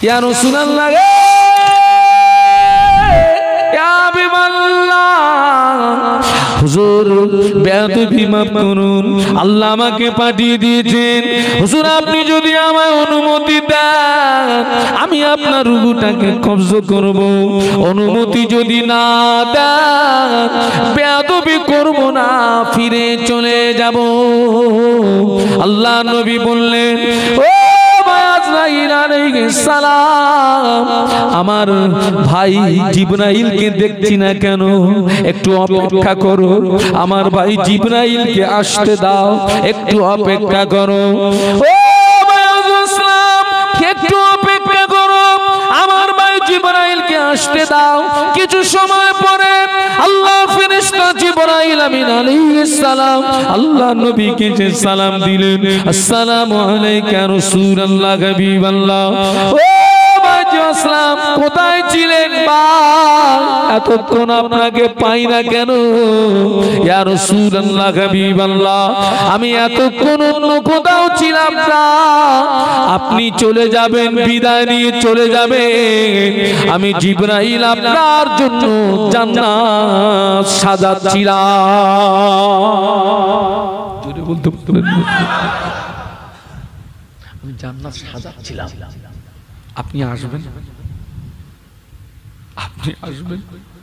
ইয়া রাসূলুল্লাহ হুজুর বেয়াদবি মাফ করুন, আল্লাহ আমাকে পাঠিয়ে দিয়েছেন। হুজুর আপনি যদি আমায় অনুমতি দেন আমি আপনার রূহটাকে কবজ করব, অনুমতি যদি না দেন বেয়াদবি করব না, ফিরে চলে যাব। আল্লাহ নবী বললেন, ও আজরাইল আলাইহিস সালাম, আমার ভাই জিবরাইলকে দেখছি না কেন, একটু অপেক্ষা করো, আমার ভাই জিবরাইলকে আসতে দাও, একটু অপেক্ষা করো। ও ইসলাম, একটু অপেক্ষা করো, আমার ভাই জিবরাইলকে আসতে দাও। কিছু সময় পরে আল্লাহ ফেরেশতা জিবরাইল আমিন আলাইহিস সালাম আল্লাহ নবীকে যে সালাম দিলেন, আসসালামু আলাইকা রাসূলুল্লাহ হাবিবাল্লাহ। ও আসলাম, কোথায় ছিলেন ভাই? এতক্ষণ আপনাকে পাই না কেন? ইয়া রাসূলুল্লাহ হাবিবাল্লাহ, আমি এতক্ষণ অন্য কোথাও ছিলাম না, আপনি চলে যাবেন, বিদায় নিয়ে চলে যাবেন, আমি জিবরাইল আপনার জন্য জান্নাত সাজাচ্ছিলাম। জোরে বলতে পারবেন? আমি জান্নাত সাজাচ্ছিলাম, আপনি আসবেন, আপনি আসবেন।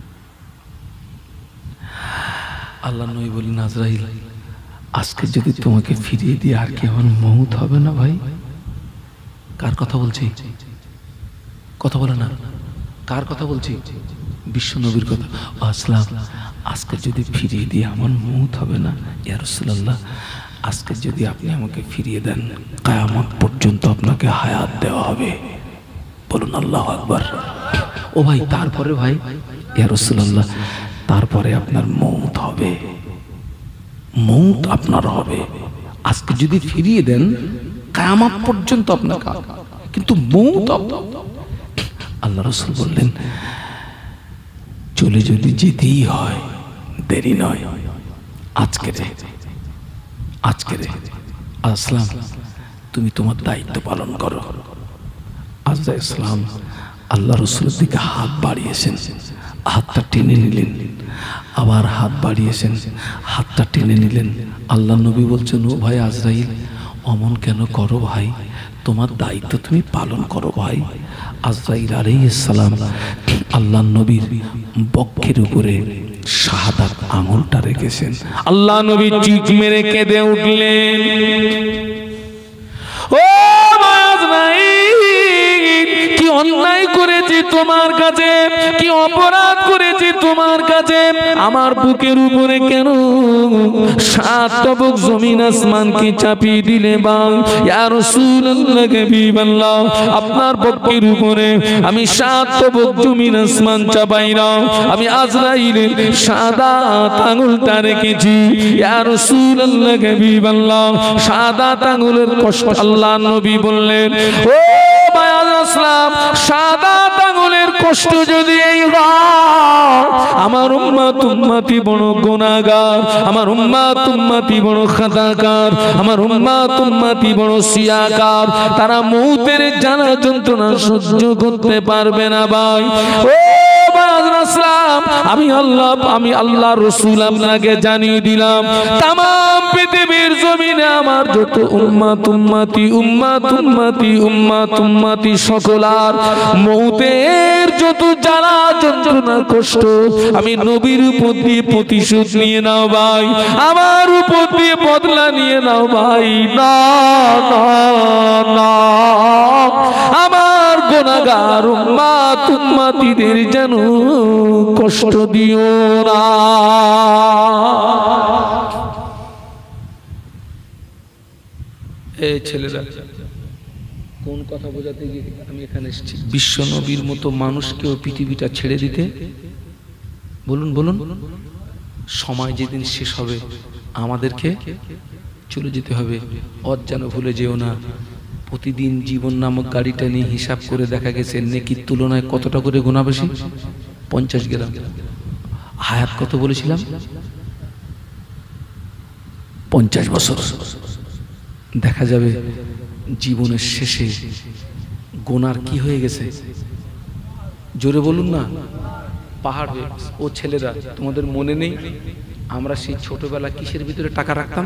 আল্লাহ নবী বলেন, আজরাইল আজকে যদি তোমাকে ফিরিয়ে দিয়ে আর কি আমার মওত হবে না ভাই? কার কথা বলছি? কথা বলে না, কার কথা বলছি? বিশ্ব নবীর কথা। আসলাম, আজকে যদি ফিরিয়ে দিয়ে আমার মওত হবে না? ইয়া রাসূলুল্লাহ, আজকে যদি আপনি আমাকে ফিরিয়ে দেন কিয়ামত পর্যন্ত আপনাকে হায়াত দেওয়া হবে। বলুন আল্লাহু আকবার। ও ভাই, তারপরে ভাই? ইয়া রাসূলুল্লাহ, তারপরে আপনার মওত হবে, মওত আপনার হবে। আজকে যদি ফিরিয়ে দেন কিয়ামত পর্যন্ত আপনাকে, কিন্তু মওত আল্লাহ রাসূল বললেন, চলে যদি যেতেই হয় দেরি নয়, আজকে রে, আজকে রে। আসলাম, তুমি তোমার দায়িত্ব পালন করো। আজরাইল ইসলাম আল্লাহ রাসূলের দিকে হাত বাড়িয়েছেন, হাতটা টেনে নিলেন, আবার হাত বাড়িয়েছেন, হাতটা টেনে নিলেন। আল্লাহ নবী বলছেন, ও ভাই আজরাইল, অমন কেন করো ভাই? তোমার দায়িত্ব তুমি পালন করো ভাই। আজরাইল আলাইহিস সালাম আল্লাহ নবীর বক্ষের উপরে শাহাদাত আঙুলটা রেখেছেন। আল্লাহ নবী চিৎ মেরে কেঁদে উঠলেন, ও কি অন্যায় করেছি তোমার কাছে, কি অপরাধ করেছি তোমার কাছে, আমার বুকের উপরে কেন 7 তবক জমিন আসমানকে চাপিয়ে দিলে ভাই? ইয়া রাসূলুল্লাহ হাবিবাল্লাহ, আপনার বুকের উপরে আমি 7 তবক জমিন আসমান চাপাইলাম, আমি আজরাইলের শাহাদাত আঙুলটা রেখেছি। ইয়া রাসূলুল্লাহ হাবিবাল্লাহ, শাহাদাত আঙুলের কষ্ট আল্লাহ নবী বললেন, ও আসলাম, শাহাদাত আঙুলের কষ্ট যদি এই হয়, আমার উম্মত উম্মতি বড় গুনাহগার, আমার উম্মত উম্মতি বড় খাতাকার, আমার উম্মত উম্মতি বড় সিয়াকার, তারা মউতের জ্বালা যন্ত্রণা সহ্য করতে পারবে না ভাই। ও আমি আল্লাহ রাসূল আপনাকে জানিয়ে দিলাম, তামাম পৃথিবীর জমিনে আমার যত উম্মত উম্মতি উম্মত উম্মতি উম্মত উম্মতি সকলার মউতের যত জ্বালা যন্ত্রণা কষ্ট আমি নবীর উপর দিয়ে প্রতিশোধ নিয়ে নাও ভাই, আমার উপর দিয়ে বদলা নিয়ে নাও ভাই। না না না, আমার গুনাহগার উম্মত উম্মতিদের যেন কষ্ট দিও না। এই ছেলেরা কোন কথা বোঝাতে গিয়ে আমি এখানে এসেছি? বিশ্ব নবীর মতো মানুষকেও পৃথিবীটা ছেড়ে দিতে? বলুন বলুন, সময় যেদিন শেষ হবে আমাদেরকে চলে যেতে হবে। যেন ভুলে যেও না, প্রতিদিন জীবন নামক গাড়িটা নিয়ে হিসাব করে দেখা গেছে নেকির তুলনায় কতটা করে গুনাহ বেশি? 50 গ্রাম। হায়াত কত বলেছিলাম? 50 বছর। দেখা যাবে জীবনের শেষে গোনার কি হয়ে গেছে? জোরে বলুন না, পাহাড় হয়ে গেছে। ও ছেলেরা, তোমাদের মনে নেই আমরা সেই ছোটবেলা কিসের ভিতরে টাকা রাখতাম?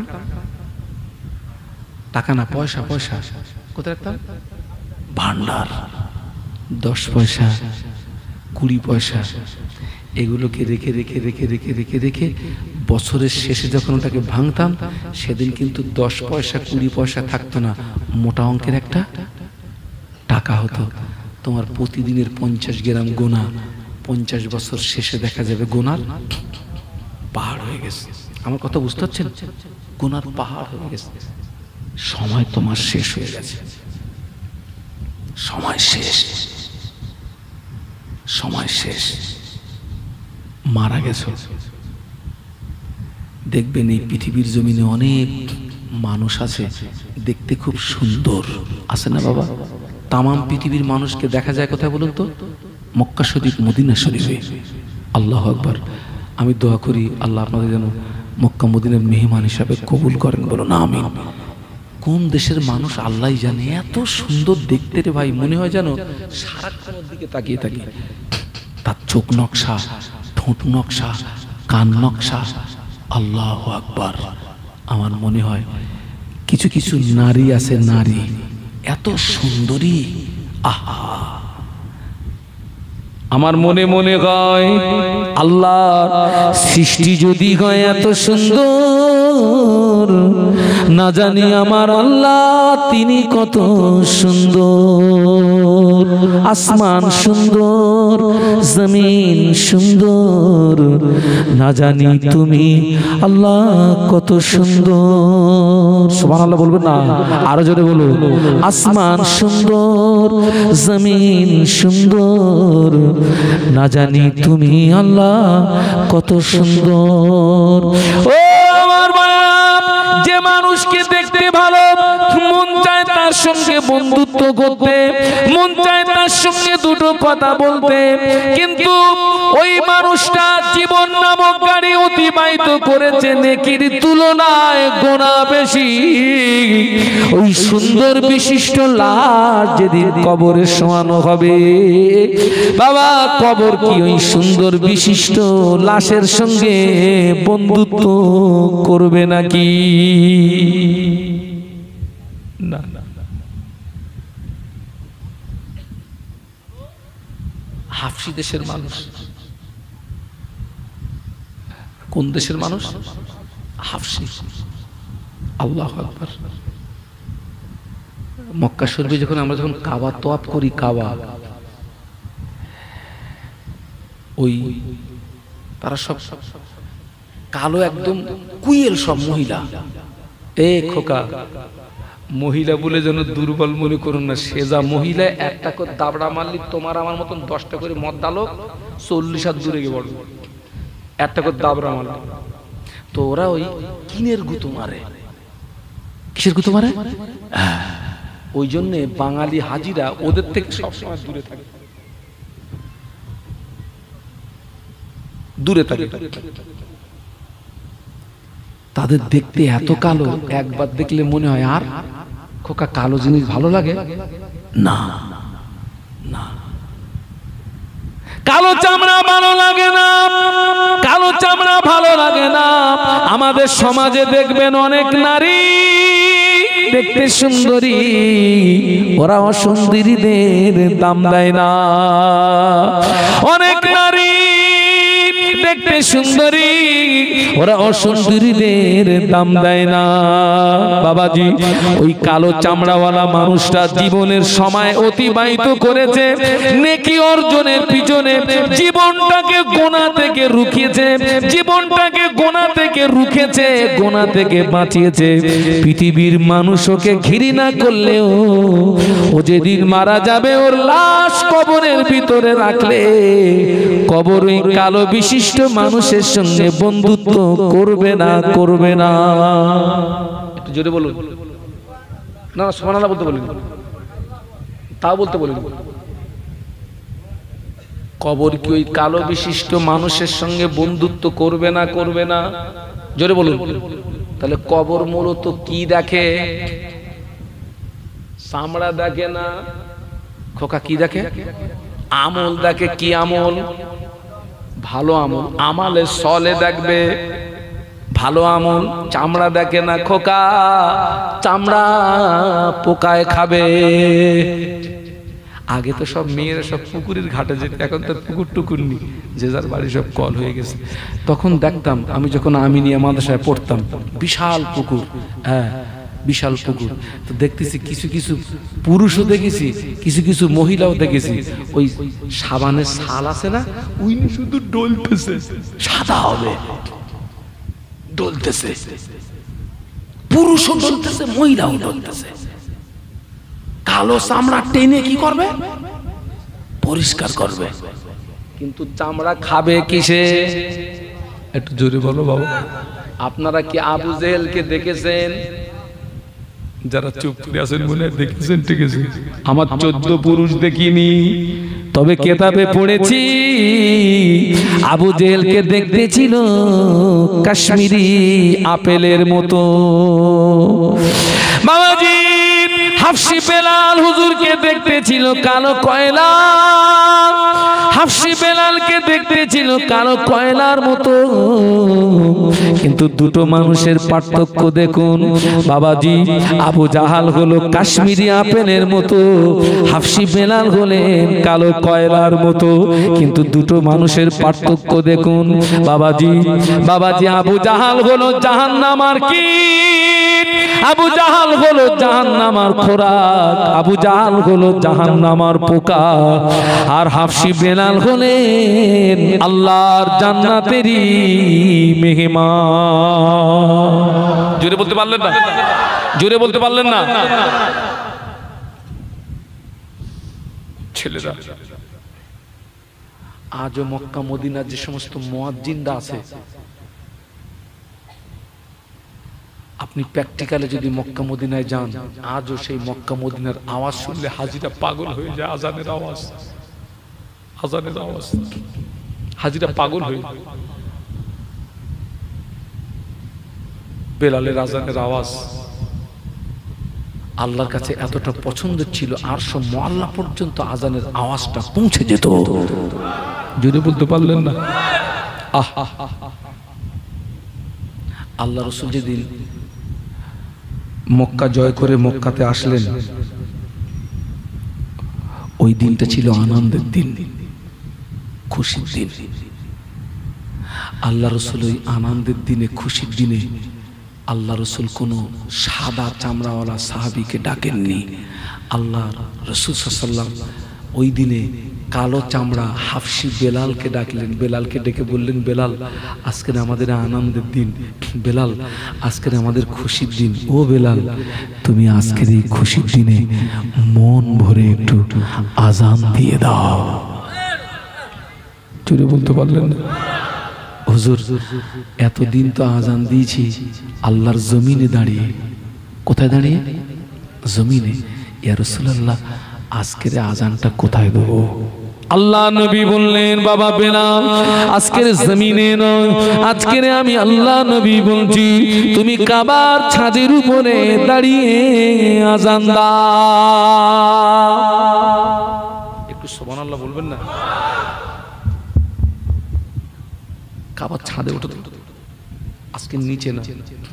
টাকা না, পয়সা। পয়সা কোথায় রাখতাম? ভান্ডার। 10 পয়সা, 20 পয়সা, এগুলোকে রেখে রেখে রেখে রেখে রেখে রেখে বছরের শেষে যখন ওটাকে ভাঙতাম, সেদিন কিন্তু 10 পয়সা 20 পয়সা থাকতো না, মোটা অঙ্কের একটা টাকা হতো। তোমার প্রতিদিনের 50 গ্রাম গোনা 50 বছর শেষে দেখা যাবে গোনার পাহাড় হয়ে গেছে। আমার কথা বুঝতে পারছেন? গোনার পাহাড় হয়ে গেছে। সময় তোমার শেষ হয়ে গেছে, সময় শেষ, সময় শেষ। মারা গেছো। দেখবেন এই পৃথিবীর জমিনে অনেক মানুষ আছে, দেখতে খুব সুন্দর, আছে না বাবা? তামাম পৃথিবীর মানুষকে দেখা যায় কোথায় বলুন তো? মক্কা শরীফ, মদিনা শরীফে। আল্লাহু আকবার। আমি দোয়া করি আল্লাহ আপনাদের যেন মক্কা মদিনার মেহমান হিসাবে কবুল করেন, বলো না আমিন। কোন দেশের মানুষ আল্লাহই জানে, এত সুন্দর দেখতে রে ভাই, মনে হয় যেন সারাক্ষণ দিকে তাকিয়ে থাকি। তার চোখ নকশা, ঠোঁট নকশা, কান নকশা, আল্লাহু আকবার। আমার মনে হয় কিছু কিছু নারী আছে, নারী এত সুন্দরী, আহা, আমার মনে মনে হয় আল্লাহর সৃষ্টি যদি হয় এত সুন্দর, না জানি আমার আল্লাহ তিনি কত সুন্দর। আসমান সুন্দর, জমিন সুন্দর, না জানি তুমি আল্লাহ কত সুন্দর। সুবহানাল্লাহ বলবেন না? আরো জোরে বলো। আসমান সুন্দর, জমিন সুন্দর, না জানি তুমি আল্লাহ কত সুন্দর। ও আমার বাপ, যে মানুষকে দেখতে ভালো, মন চায় তার সঙ্গে বন্ধুত্ব করতে, মন চায় তার সঙ্গে দুটো কথা বলতে, কিন্তু ওই মানুষটা জীবন নামক গাড়ি অতিবাহিত করেছে নেকির তুলনায় গোনা বেশি। ওই সুন্দর বিশিষ্ট লাশ যেদিন কবরে শোয়ানো হবে, বাবা কবর কি ওই সুন্দর বিশিষ্ট লাশের সঙ্গে বন্ধুত্ব করবে নাকি? না। হাফসি দেশের মানুষ, কোন দেশের মানুষ? হাফসি। আল্লাহু আকবার। মক্কা শরীফে যখন আমরা যখন কাবা তওয়াফ করি, কাবা, ওই তারা সব কালো, একদম কুইয়েল সব মহিলা। এ খোকা, মহিলা বলে যেন দুর্বল মনে করুন না, সেজা মহিলা। একটা করে দাবড়া মারলি তোমার আমার মতন 10টা করে মদ ডালো 40 হাত দূরে গিয়ে পড়বে, একটা করে দাবড়া মারলি। তো ওরা ওই কিনের গুঁতো মারে। কিসের গুঁতো মারে? ওই জন্যে বাঙালি হাজিরা ওদের থেকে সবসময় দূরে থাকে, দূরে থাকে। তাদের দেখতে এত কালো, একবার দেখলে মনে হয় আর খোকা কালো জিনিস ভালো লাগে না। না, কালো চামড়া ভালো লাগে না, কালো চামড়া ভালো লাগে না। আমাদের সমাজে দেখবেন অনেক নারী দেখতে সুন্দরী, ওরা অসুন্দরীদের দাম দেয় না। অনেক নারী দেখতে সুন্দরী, ওরা অসুন্দরীদের দাম দেয় না। বাবাজি, ওই কালো চামড়াওয়ালা মানুষটা জীবনের সময় অতিবাহিত করেছে নেকি অর্জনের পিছনে, জীবনটাকে গোনা থেকে রুখিয়েছে, জীবনটাকে গোনা থেকে রুখেছে, গোনা থেকে বাঁচিয়েছে। পৃথিবীর মানুষ ওকে ঘৃণা করলেও ও যেদিন মারা যাবে, ওর লাশ কবরের ভিতরে রাখলে কবর ওই কালো বিশিষ্ট মানুষের সঙ্গে বন্ধুত্ব করবে না, করবে না। একটু জোরে বলুন না, সুবহানাল্লাহ বলতে বলিনি, তাও বলতে বলিনি। কবর কি ওই কালো বিশিষ্ট মানুষের সঙ্গে বন্ধুত্ব করবে না, করবে না? জোরে বলুন। তাহলে কবর মূলত কি দেখে? চামড়া দেখে না, খোকা কি দেখে? আমল দেখে। কি আমল? ভালো আমল। আমালে সলে দেখবে ভালো আমল, চামড়া দেখে না খোকা, চামড়া পোকায় খাবে। আগে তো সব মেয়েরা সব পুকুরের ঘাটে যেত, এখন তো পুকুর টুকুর নেই, যে যার বাড়ি সব কল হয়ে গেছে। তখন দেখতাম আমি যখন আমিনিয়া মাদ্রাসায় পড়তাম, বিশাল পুকুর, হ্যাঁ বিশাল পুকুর। তো দেখতেছি কিছু কিছু পুরুষও দেখেছি, কিছু কিছু মহিলাও দেখেছি, ওই সাবানের শাল আছে না, ওই শুধু ডলতেছে, সাদা হবে ডলতেছে, পুরুষও ডলতেছে মহিলাও ডলতেছে। কালো চামড়া টেনে কি করবে? পরিষ্কার করবে। কিন্তু চামড়া খাবে কিসে? একটু জোরে বলো বাবা। আপনারা কি আবু জেহেলকে দেখেছেন? যারা চুপ করে আছেন মনে দেখেছেন? ঠিক আছে, আমার 14 পুরুষ দেখিনি, তবে কেতাবে পড়েছি আবু জেহেলকে দেখতে ছিল কাশ্মীরি আপেলের মতো। বাবাজি হাফসি বেলাল হুজুরকে দেখতে ছিল কালো কয়লা, হাফসি বেলালকে দেখতে ছিল কালো কয়লার মতো। কিন্তু দুটো মানুষের পার্থক্য দেখুন বাবাজি, আবু জাহাল হলো কাশ্মীরি আপেলের মতো, হাফসি বেলাল হলেন কালো কয়লার মতো। কিন্তু দুটো মানুষের পার্থক্য দেখুন বাবাজি। বাবাজি আবু জাহাল হলো জাহান্নামার কীট, আবু জাহাল হলো জাহান্নামার খোরাক, আবু জাহাল হলো জাহান্নামার পোকা, আর হাফসি বেলাল হলেন আল্লাহর জান্নাতেরই মেহমান। জোরে বলতে পারলেন না? জোরে বলতে পারলেন না? ছেলেরা আজও মক্কা মদিনার যে সমস্ত মুয়াজ্জিনরা আছে, আপনি প্র্যাকটিক্যালে যদি মক্কা মদিনায় যান, আজও সেই মক্কা মদিনার আওয়াজ শুনলে হাজিরা পাগল হয়ে যায়। আজানের আওয়াজ, আজানের আওয়াজ, হাজিরা পাগল হয়ে যায়। বেলালের আজানের আওয়াজ আল্লাহর কাছে এতটা পছন্দ ছিল, আর সব মুআল্লা পর্যন্ত আজানের আওয়াজটা পৌঁছে যেত। যদি বলতে পারলেন না? আল্লাহ রাসূল যেদিন মক্কা জয় করে মক্কাতে আসলেন, ওই দিনটা ছিল আনন্দের দিন, খুশির দিন। আল্লাহ রাসূল ওই আনন্দের দিনে, খুশির দিনে আল্লাহ রাসূল কোনো সাদা চামড়াওয়ালা সাহাবীকে ডাকেননি। আল্লাহ রাসূল সাল্লাল্লাহু আলাইহি ওয়াসাল্লাম ওই দিনে কালো চামড়া হাফসি বেলালকে ডাকলেন। বেলালকে ডেকে বললেন, বেলাল আজকের আমাদের আনন্দের দিন, বেলাল আজকের আমাদের খুশির দিন। ও বেলাল, তুমি আজকের এই খুশির দিনে মন ভরে একটু আজান দিয়ে দাও। জোরে বলতে পারলেন না? হুজুর এতদিন তো আজান দিয়েছি আল্লাহর জমিনে দাঁড়িয়ে। কোথায় দাঁড়িয়ে? জমিনে। ইয়া রাসূলুল্লাহ আজকের আজানটা কোথায় দেবো? আল্লাহ নবী বললেন, বাবা বেলাল আজকের জমিনে নয়, আজকের আমি আল্লাহ নবী বলছি, তুমি কাবার ছাদের উপরে দাঁড়িয়ে আজান দাও। একটু সুবহানাল্লাহ বলবেন না? কাবার ছাদে ওঠো, আজকে নিচে না।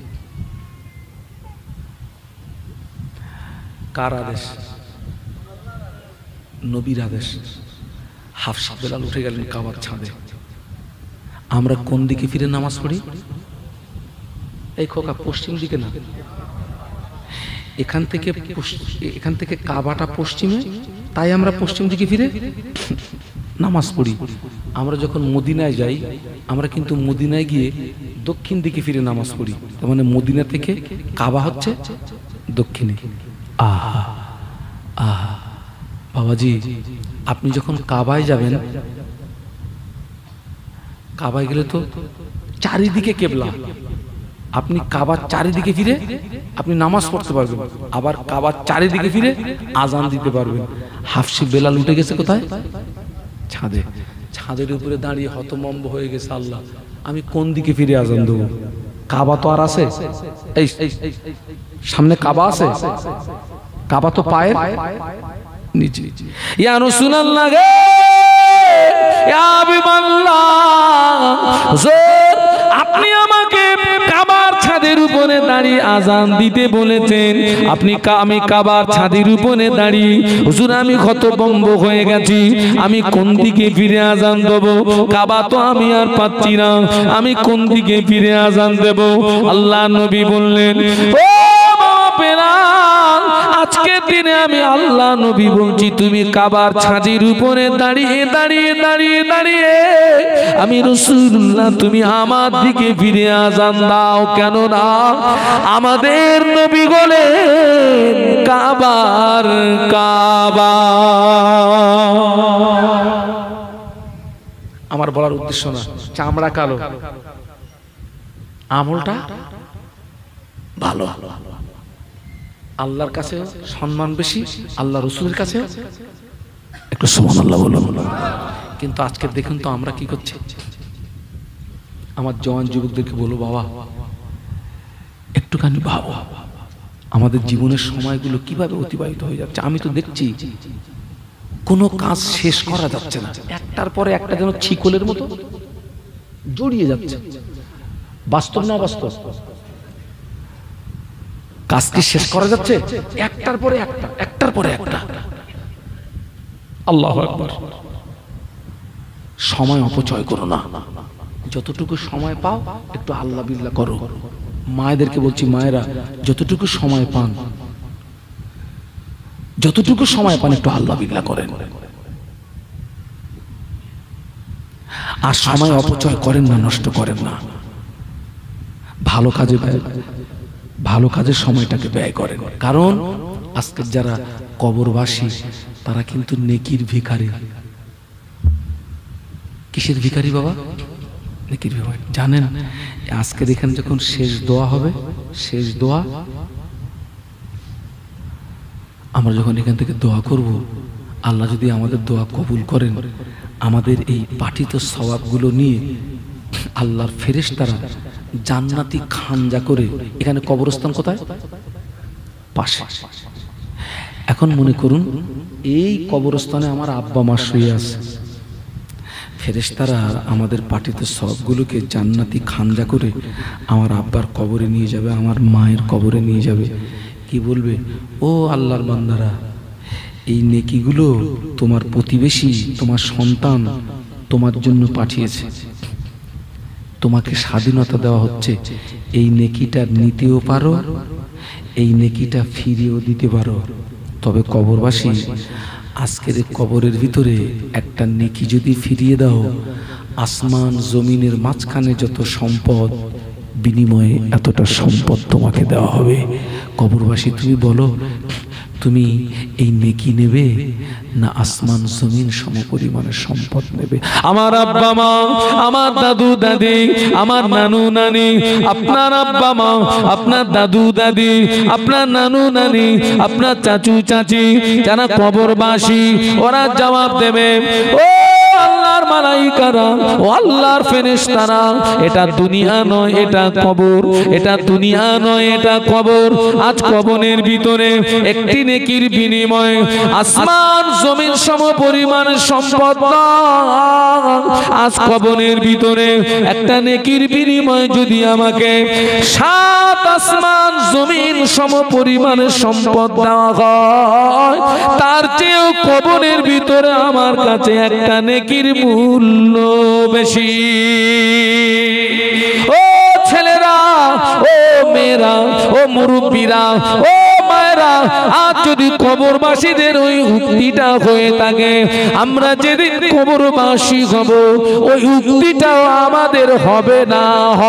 কার আদেশ? নবীর আদেশ। হাফসা বেলাল উঠে গেলেন কাবার ছাদে। আমরা কোন দিকে ফিরে নামাজ পড়ি? এই খোকা পশ্চিম দিকে না, এখান থেকে কাবাটা পশ্চিমে, তাই আমরা পশ্চিম দিকে ফিরে নামাজ পড়ি। আমরা যখন মদিনায় যাই, আমরা কিন্তু মদিনায় গিয়ে দক্ষিণ দিকে ফিরে নামাজ পড়ি। তার মানে মদিনা থেকে কাবা হচ্ছে দক্ষিণে। আহা আহা বাবাজি, আপনি যখন কাবায় যাবেন, কাবায় গেলে তো চারিদিকে কেবলা, আপনি কাবার চারিদিকে ফিরে আপনি নামাজ পড়তে পারবেন, আবার কাবার চারিদিকে ফিরে আজান দিতে পারবেন। হাফসি বেলাল উঠে গেছে কোথায়? ছাদে। ছাদের উপরে দাঁড়িয়ে হতমম্ব হয়ে গেছে, আল্লাহ আমি কোন দিকে ফিরে আজান দেবো? কাবা তো আর আছে, এই সামনে কাবা আছে, কাবা তো পায়ের নিচে ইয়া রাসূলুল্লাহ গে ইয়া হাবিবাল্লাহ হুজুর আপনি আমাকে কাবার ছাদের উপরে দাঁড়িয়ে আজান দিতে বলেছেন আমি কাবার ছাদের উপরে দাঁড়িয়ে হুজুর আমি হতভম্ব হয়ে গেছি আমি কোন দিকে ফিরে আজান দেব কাবা তো আমি আর পাচ্ছি না আমি কোন দিকে ফিরে আজান দেব আল্লাহ নবী বললেন ও বেলাল আজকে দিনে আমি আল্লাহ নবী বলছি তুমি কাবার ছাদের উপরে দাঁড়িয়ে দাঁড়িয়ে দাঁড়িয়ে দাঁড়িয়ে আমি রাসূলুল্লাহ তুমি আমার দিকে ফিরে আজান দাও কেন না আমাদের নবী বলেন কাবার কাবা আমার বলার উদ্দেশ্য না চামড়া কালো আমলটা ভালো আল্লাহর কাছে সম্মান বেশি আল্লাহ রাসূলের কাছে একটু সুবহানাল্লাহ বলুন কিন্তু আজকে দেখুন তো আমরা কি করছি আমার জওয়ান যুবকদেরকে বলো বাবা একটুখানি ভাবো আমাদের জীবনের সময়গুলো কিভাবে অতিবাহিত হয়ে যাচ্ছে আমি তো দেখছি কোনো কাজ শেষ করা যাচ্ছে না একটার পরে একটা যেন ছিকলের মতো জড়িয়ে যাচ্ছে বাস্তব না বাস্তব কাজ কি শেষ করা যাচ্ছে একটার পরে একটা একটার পরে একটা আল্লাহু আকবার সময় অপচয় করো না যতটুকু সময় পাও একটু আল্লাহ বিল্লাহ করো মায়েদেরকে বলছি মায়েরা যতটুকু সময় পান একটু আল্লাহ বিল্লাহ করেন আর সময় অপচয় করেন না নষ্ট করেন না ভালো কাজের সময়টাকে ব্যয় করেন কারণ আজকের যারা কবরবাসী তারা কিন্তু নেকির ভিখারি কিসের ভিখারি বাবা নেকির ভিখারি জানেন আজকের এখানে যখন শেষ দোয়া হবে শেষ দোয়া আমরা যখন এখান থেকে দোয়া করব আল্লাহ যদি আমাদের দোয়া কবুল করেন আমাদের এই পাঠিত সওয়াবগুলো নিয়ে আল্লাহর ফেরেশতারা জান্নাতি খানজা করে এখানে কবরস্থান কোথায় পাশে এখন মনে করুন এই কবরস্থানে আমার আব্বা মা শুয়ে আছে ফেরেশতারা আমাদের পাঠিত সবগুলোকে জান্নাতি খানজা করে আমার আব্বার কবরে নিয়ে যাবে আমার মায়ের কবরে নিয়ে যাবে কি বলবে ও আল্লাহর বান্দারা এই নেকিগুলো তোমার প্রতিবেশী তোমার সন্তান তোমার জন্য পাঠিয়েছে তোমাকে স্বাধীনতা দেওয়া হচ্ছে এই নেকিটা নিতেও পারো এই নেকিটা ফিরিয়েও দিতে পারো তবে কবরবাসী আজকের কবরের ভিতরে একটা নেকি যদি ফিরিয়ে দাও আসমান জমিনের মাঝখানে যত সম্পদ বিনিময়ে এতটা সম্পদ তোমাকে দেওয়া হবে কবরবাসী তুমি বলো তুমি এই নেকি নেবে না আসমান জমিন সমপরিমাণের সম্পদ নেবে আমার আব্বা মা আমার দাদু দাদি আমার নানু নানি আপনার আব্বা মা আপনার দাদু দাদি আপনার নানু নানি আপনার চাচু চাচি যারা কবরবাসী ওরা জবাব দেবে ও আল্লাহর মালাইকারা ও আল্লাহর ফেরেশতারা এটা দুনিয়া নয় এটা কবর এটা দুনিয়া নয় এটা কবর আজ কবরের ভিতরে একটি নেকির বিনিময়ে আসমান জমিন সমপরিমাণ সম্পদ আজ কবরের ভিতরে একটা নেকির বিনিময়ে যদি আমাকে 7 আসমান জমিন সমপরিমাণের সম্পদ দেওয়া হয় তার চেয়েও কবরের ভিতরে আমার কাছে একটা নেকির মূল্য বেশি ও ছেলেরা ও মেয়েরা ও মুরব্বীরা ও মায়েরা আজ যদি কবরবাসীদের ওই উক্তিটা হয়ে থাকে আমরা যেদিন কবরবাসী হব ওই উক্তিটাও আমাদের হবে না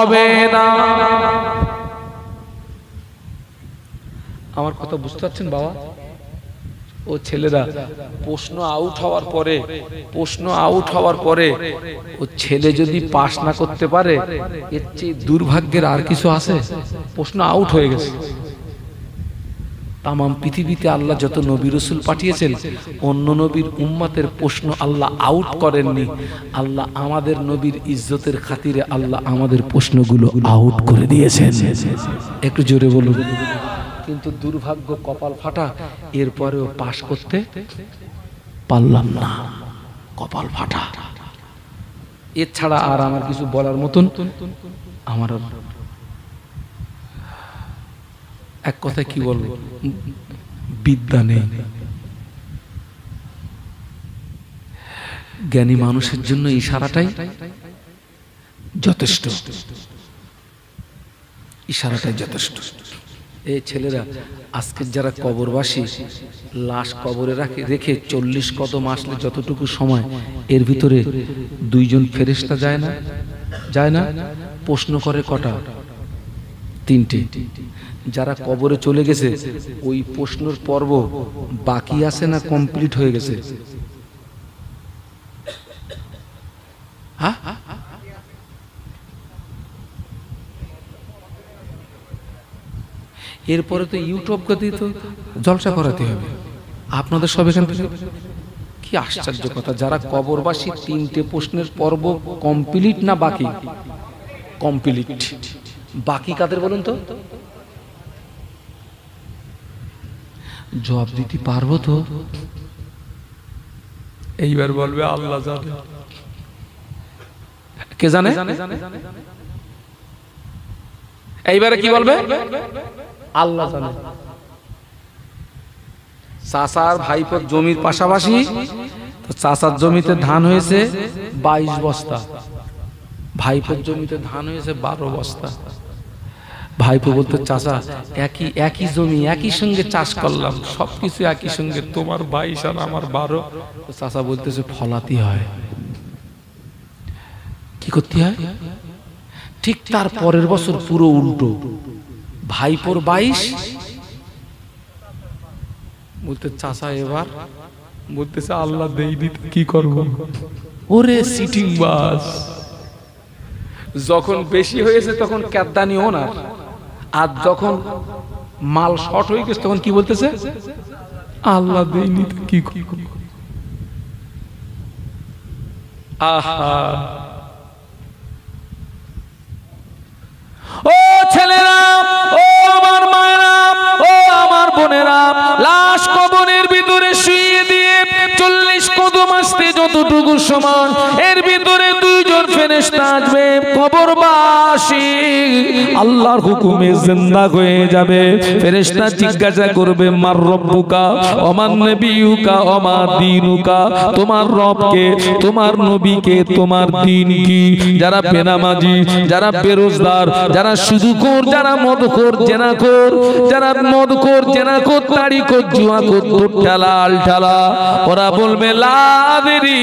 আমার কথা বুঝতে পারছেন বাবা ও ছেলেরা প্রশ্ন আউট হওয়ার পরে ও ছেলে যদি পাস না করতে পারে এর চেয়ে দুর্ভাগ্যের আর কিছু আছে প্রশ্ন আউট হয়ে গেছে তামাম পৃথিবীতে আল্লাহ যত নবী রাসূল পাঠিয়েছেন অন্য নবীর উম্মতের প্রশ্ন আল্লাহ আউট করেননি আল্লাহ আমাদের নবীর ইজ্জতের খাতিরে আল্লাহ আমাদের প্রশ্নগুলো আউট করে দিয়েছেন একটু জোরে বলুন কিন্তু দুর্ভাগ্য, কপাল ফাটা, এরপরেও পাশ করতে পারলাম না, কপাল ফাটা। এর ছাড়া আর আমার কিছু বলার মতন আমার এক কথায় কি বলবো, বিদ্যা নেই। জ্ঞানী মানুষের জন্য ইশারাটাই যথেষ্ট, ইশারাটাই যথেষ্ট। এই ছেলেরা আজকের যারা কবরবাসী, লাশ কবরে রেখে 40 কদম আসলে যতটুকু সময়, এর ভিতরে 2 জন ফেরেশতা যায় না? যায় না? প্রশ্ন করে কটা? 3টে। যারা কবরে চলে গেছে ওই প্রশ্নের পর্ব বাকি আছে না কমপ্লিট হয়ে গেছে? এরপরে তো ইউটিউব গতি তো জলসা করাতে হবে আপনাদের সব এখান থেকে। কি আশ্চর্য কথা, যারা কবরবাসী 3টে প্রশ্নের পর্ব কমপ্লিট না বাকি? কমপ্লিট। বাকি কাদের বলুন তো? জবাব দিতে পারবো তো? এইবার বলবে আল্লাহ জানে। কে জানে? এইবারে কি বলবে? আল্লাহ জানে। চাচার ভাইপোর জমির পাশাপাশি, তো চাচার জমিতে ধান হয়েছে 22 বস্তা, ভাইপোর জমিতে ধান হয়েছে 12 বস্তা। ভাইপো বলতে, চাচা একই জমি একই সঙ্গে চাষ করলাম, সবকিছু একই সঙ্গে, তোমার 22 আর আমার 12। চাচা বলতেছে ফলাতে হয়। কি করতে হয়? ঠিক তার পরের বছর পুরো উল্টো, ভাইপোর 22, বলতে চাচা এবার বলতেছে আল্লাহ দেইনি কি করব? ওরে সিটিং বাস। যখন বেশি হয়েছে তখন ক্যাদানি ওনার, আর যখন মাল শর্ট হয়ে গেছে তখন কি বলতেছে? আল্লাহ দেইনি কি করব? আহা, ও ছেলেরা, ও আমার মায়েরা, ও আমার বোনেরা, লাশ কবরের ভিতরে শুইয়ে দিয়ে 40 কদম আসতে যতটুকু সময়, এর ভিতরে 2 জন ফেরেশতা আসবে। কবরবাসী আল্লাহর হুকুমে জিন্দা হয়ে যাবে। ফেরেশতা জিজ্ঞাসা করবে মার রব্বুকা ওমান নবিয়ুকা ওমা দীনুকা, তোমার রবকে, তোমার নবীকে, তোমার দ্বীন কি? যারা বেনামাজি, যারা বেরোজগার, যারা সুদখোর, যারা মদখোর, জেনাখোর, যারা মদখোর, জেনাখোর, তাড়িখোর, জুয়াখোর, ঠেলাল ঠেলা, ওরা বলবে লাদিরি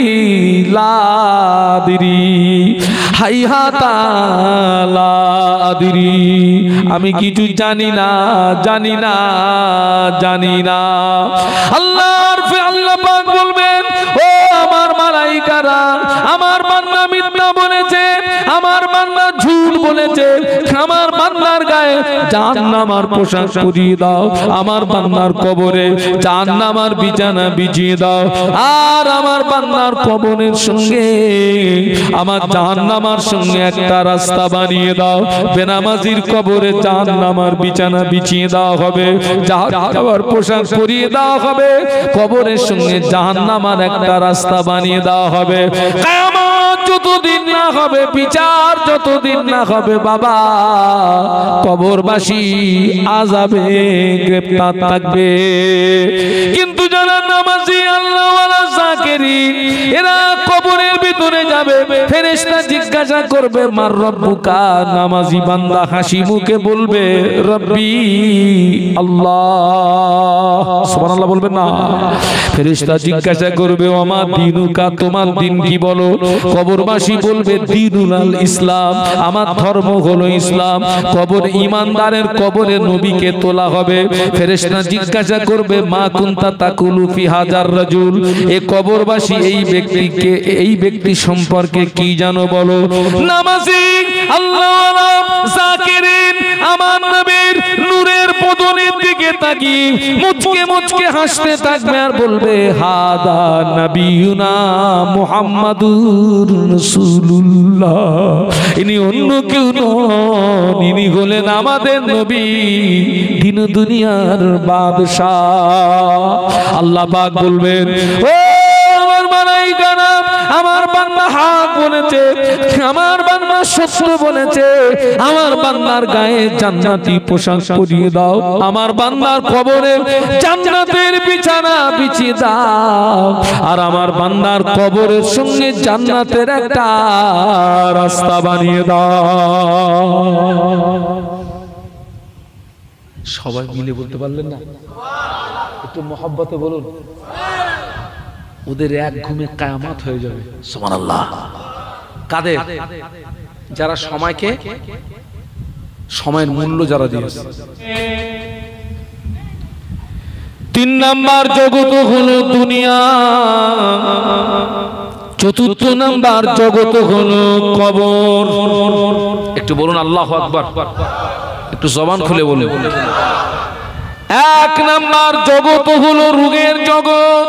লাদিরি হাইহাতা লাদিরি, আমি কিছু জানি না, জানি না, জানি না। আল্লাহর আল্লাহ পাক বলবেন, ও আমার মালাইকারা, আমার বান্দা মিথ্যা বলেছে, আমার বান্দা ঝুট বলেছে, আমার বান্দার গায়ে জাহান্নামের পোশাক পরিয়ে দাও, আমার বান্দার কবরে জাহান্নামের বিছানা বিছিয়ে দাও, আর আমার বান্দার কবরের সঙ্গে আমার জাহান্নামের সঙ্গে একটা রাস্তা বানিয়ে দাও। বেনামাজির কবরে জাহান্নামের বিছানা বিছিয়ে দেওয়া হবে, জাহান্নামের পোশাক পরিয়ে দেওয়া হবে, কবরের সঙ্গে জাহান্নামের একটা রাস্তা বানিয়ে দেওয়া হবে। কিয়ামত যতদিন না হবে, বিচার যতদিন না হবে, বাবা কবরবাসী আযাবে গ্রেফতার থাকবে। কিন্তু যারা নামাজি, আল্লাহওয়ালা, যাকিরিন, এরা কবরের ভিতরে যাবে। ফেরেশতা জিজ্ঞাসা করবে মার রব্বুকা, নামাজি বান্দা হাসি মুখে বলবে রব্বি আল্লাহ, সুবহানাল্লাহ বলবেন না? ফেরেশতা জিজ্ঞাসা করবে ওমা দীনুকা, তোমার দিন কি বলো? কবরবাসী বলবে দীনুল ইসলাম, আমার ধর্ম হলো ইসলাম। কবর ইমানদারের কবরে নবীকে তোলা হবে। ফেরেশতা জিজ্ঞাসা করবে মা কুনতা তাকুলু ফি হাজার রাজুল, এই কবরবাসী এই ব্যক্তি সম্পর্কে কি জানো বলো? নামাজি, আল্লাহওয়ালা, যাকিরিন, আমার নবীর নূরের বদনের দিকে তাকিয়ে মুচকে মুচকে হাসতে থাকবে আর বলবে হাদা নবিয়ুনা মুহাম্মাদুর রাসূলুল্লাহ। ইনি অন্য কেউ নন, ইনি হলেন আমাদের নবী, দিন দুনিয়ার বাদশাহ। আল্লাহ পাক বলবেন ও আমার মালাইকারা, আমার বান্দা হক বলেছে, আমার বান্দা সত্য বলেছে, আমার বান্দার গায়ে জান্নাতি পোশাক পরিয়ে দাও, আমার বান্দার কবরে জান্নাতের বিছানা বিছিয়ে দাও, আর আমার বান্দার কবরের সঙ্গে জান্নাতের একটা রাস্তা বানিয়ে দাও। সবাই মিলে বলতে পারলেন না? একটু মহব্বতে বলুন। ওদের এক ঘুমে কিয়ামত হয়ে যাবে। সুবহানাল্লাহ। কাদের? যারা সময়কে, সময়ের মূল্য যারা দিয়েছে। 3 নাম্বার জগৎ হলো দুনিয়া, 4th নাম্বার জগৎ হলো কবর। একটু বলুন আল্লাহু আকবার, একটু জবান খুলে বলুন। 1 নাম্বার জগৎ হলো রোগের জগৎ,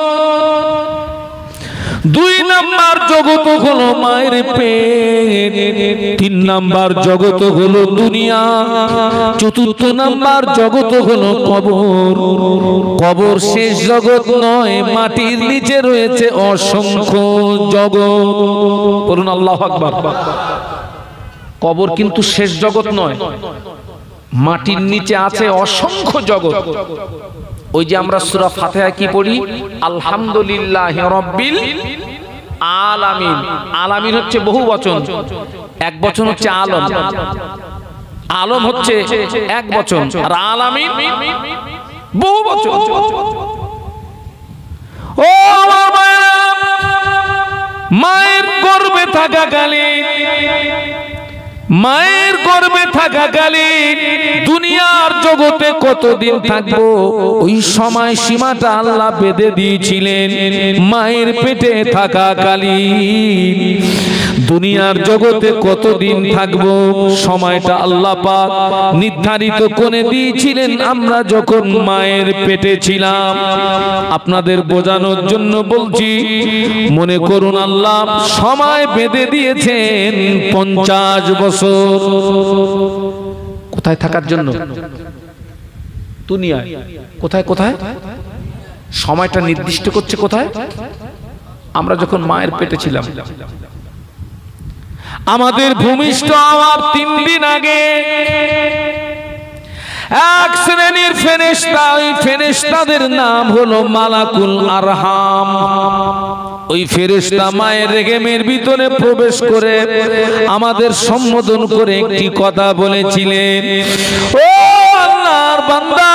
2 নাম্বার জগৎ হলো মায়ের পেট, 3 নাম্বার জগৎ হলো দুনিয়া, 4th নাম্বার জগৎ হলো কবর। কবর শেষ জগৎ নয়, মাটির নিচে রয়েছে অসংখ্য জগৎ। বলুন আল্লাহু আকবার। কবর কিন্তু শেষ জগৎ নয়, মাটির নিচে আছে অসংখ্য জগৎ। ওই যে আমরা সূরা ফাতিহা কি পড়ি, আলহামদুলিল্লাহি রাব্বিল আলামিন। আলামিন হচ্ছে বহু বচন, এক বচন হচ্ছে আলম। আলম হচ্ছে এক বচন, আর আলামিন বহু বচন। ও আমার মায়েরা, মায়ের গর্ভে থাকাকালীন, মায়ের গর্ভে থাকাকালীন দুনিয়ার জগতে কতদিন থাকবো, ওই সময় সীমাটা আল্লাহ বেঁধে দিয়েছিলেন। মায়ের পেটে থাকাকালীন দুনিয়ার জগতে কতদিন থাকবো, সময়টা আল্লাহ পাক নির্ধারিত করে দিয়েছিলেন আমরা যখন মায়ের পেটে ছিলাম। আপনাদের বোঝানোর জন্য বলছি, মনে করুন আল্লাহ সময় বেঁধে দিয়েছেন 50 বছর। কোথায় থাকার জন্য? দুনিয়ায়। কোথায় কোথায়? সময়টা নির্দিষ্ট করছে কোথায়? আমরা যখন মায়ের পেটে ছিলাম। আমাদের ভূমিষ্ঠ হওয়ার 3 দিন আগে এক শ্রেণীর ফেরেশতা, ওই ফেরেশতাদের নাম হলো মালাকুল আরহাম। ওই ফেরেশতা মায়ের রেহেমের ভিতরে প্রবেশ করে আমাদের সম্বোধন করে একটি কথা বলেছিলেন, ও আল্লাহর বান্দা,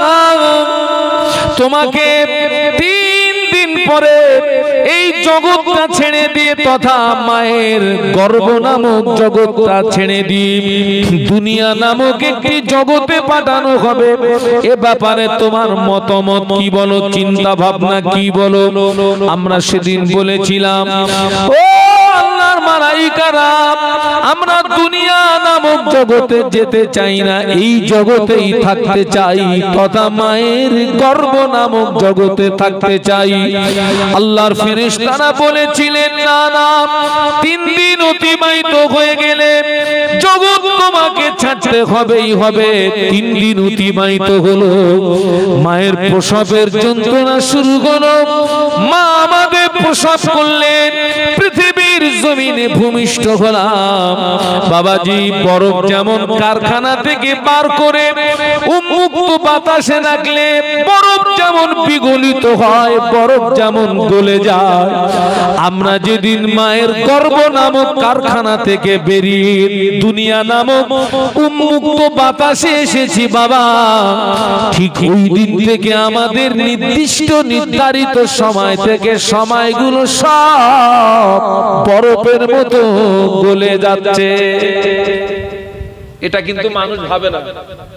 তোমাকে 3 দিন পরে এই জগৎটা ছেড়ে দিয়ে, তথা মায়ের গর্ভ নামক জগৎটা ছেড়ে দিয়ে দুনিয়া নামক একটি জগতে পাঠানো হবে। এ ব্যাপারে তোমার মতামত কি বলো, চিন্তা ভাবনা কি বলো? আমরা সেদিন বলেছিলাম, ও আল্লাহর মালাইকারা, আমরা দুনিয়া নামক জগতে যেতে চাই না, এই জগতেই থাকতে চাই, তথা মায়ের গর্ভ নামক জগতে থাকতে চাই। আল্লাহর ফেরেশতারা বলেছিলেন, না না, 3 দিন অতিবাহিত হয়ে গেলে জগৎ তোমাকে ছাড়তে হবেই হবে। 3 দিন অতিবাহিত হলো, মায়ের প্রসবের যন্ত্রণা শুরু হলো। মা আমাদের প্রসব করলেন, পৃথিবীর জমিনে ভূমিষ্ঠ হলাম। বাবাজি, বরফ যেমন কারখানা থেকে বার করে উন্মুক্ত বাতাসে রাখলে বরফ যেমন বিগলিত হয়, বরফ যেমন গলে যায়, আমরা যেদিন মায়ের গর্ভ নামক কারখানা থেকে বেরিয়ে দুনিয়া নামক উন্মুক্ত বাতাসে এসেছি বাবা, ঠিক ওই দিন থেকে আমাদের নির্দিষ্ট নির্ধারিত সময় থেকে সময়গুলো সব বরফের মতো গলে যাচ্ছে। এটা কিন্তু মানুষ ভাবে না।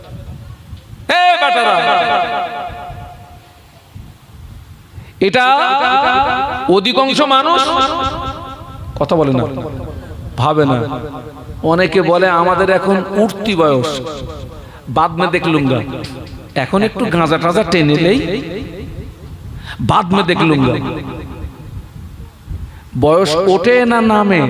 এটা অধিকাংশ মানুষ কথা বলে না, ভাবে না। অনেকে বলে আমাদের এখন উঠতি বয়স, বাদ মে দেখ লুঙ্গা। এখন একটু গাঁজা টাজা টেনেলেই बाद में देख लूंगा। বয়স ওঠে না নামে?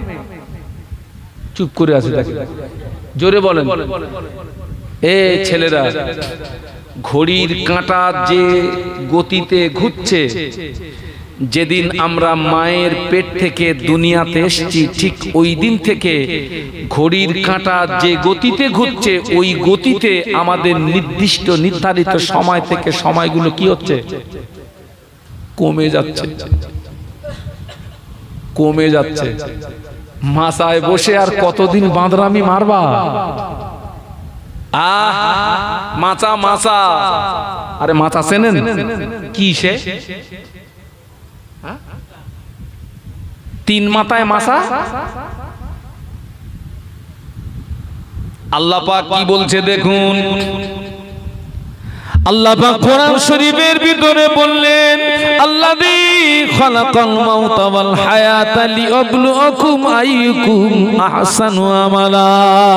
চুপ করে আছে, জোরে বলেন। এ ছেলেরা, ঘড়ির কাঁটা যে গতিতে ঘুরছে, যেদিন আমরা মায়ের পেট থেকে দুনিয়াতে এসেছি ঠিক ওই দিন থেকে ঘড়ির কাঁটা যে গতিতে ঘুরছে, ওই গতিতে আমাদের নির্দিষ্ট নির্ধারিত সময় থেকে সময়গুলো কি হচ্ছে? কমে যাচ্ছে, কমে যাচ্ছে। মাসায় বসে আর কতদিন বাঁদরামি মারবা? মাচা মাচা, আরে মাচা চেনেন কি? সে তিন মাথায় মাছা। আল্লাহ পাক কি বলছে দেখুন। আল্লাহ পাক কোরআন শরীফের ভিতরে বললেন, আল্লাযী খালাকাল মাউতা ওয়াল হায়াতা লিয়াবলুয়াকুম আইয়ুকুম আহসানু আমালা।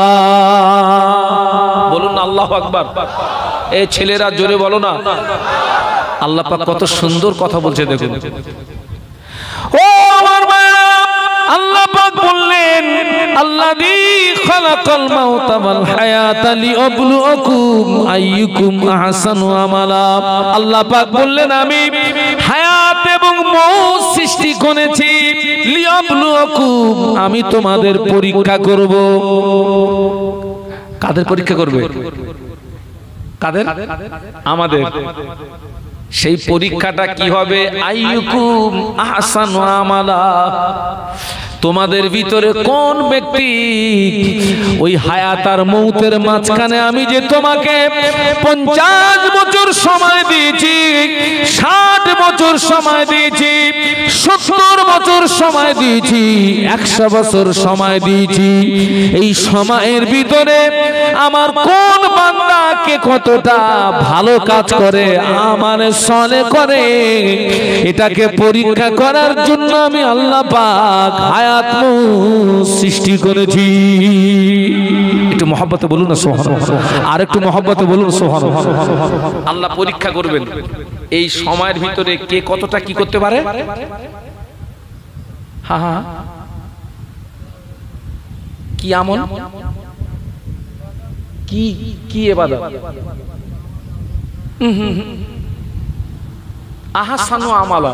বলুন আল্লাহু আকবার। এই ছেলেরা জোরে বলো না। আল্লাহ পাক কত সুন্দর কথা বলছে দেখুন। ও আমার ভাইরা, আল্লাহ পাক বললেন, আল্লাযী খালাকাল মাউতা ওয়াল হায়াতা লিয়াবলুয়াকুম আইয়ুকুম আহসানু আমালা। আল্লাহ পাক বললেন, আমি হায়াত এবং মউত সৃষ্টি করেছি লিয়াবলুয়াকুম, আমি তোমাদের পরীক্ষা করব। কাদের পরীক্ষা করবে? কাদের? আমাদের। সেই পরীক্ষাটা কি হবে? আইয়ুকুম আহসানু আমালা। তোমাদের ভিতরে কোন ব্যক্তি ওই হায়াত আর মৌতের মাঝখানে আমি যে তোমাকে 50 বছর সময় দিয়েছি, 60 বছর সময় দিয়েছি, 70 বছর সময় দিয়েছি, 100 বছর সময় দিয়েছি, এই সময়ের ভিতরে আমার কোন বান্দাকে কতটা ভালো কাজ করে, আমার সলে করে, এটাকে পরীক্ষা করার জন্য আমি আল্লাহ পাক হায়াত সৃষ্টি করেছি। একটু মহব্বতে বলুন না সুবহানাল্লাহ। আর একটু মহব্বতে বলুন সুবহানাল্লাহ। আল্লাহ পরীক্ষা করবেন এই সময়ের ভিতরে কে কতটা কি করতে পারে। হ্যাঁ হ্যাঁ, কি আমল, কি কি ইবাদত, আহসানু আমালা।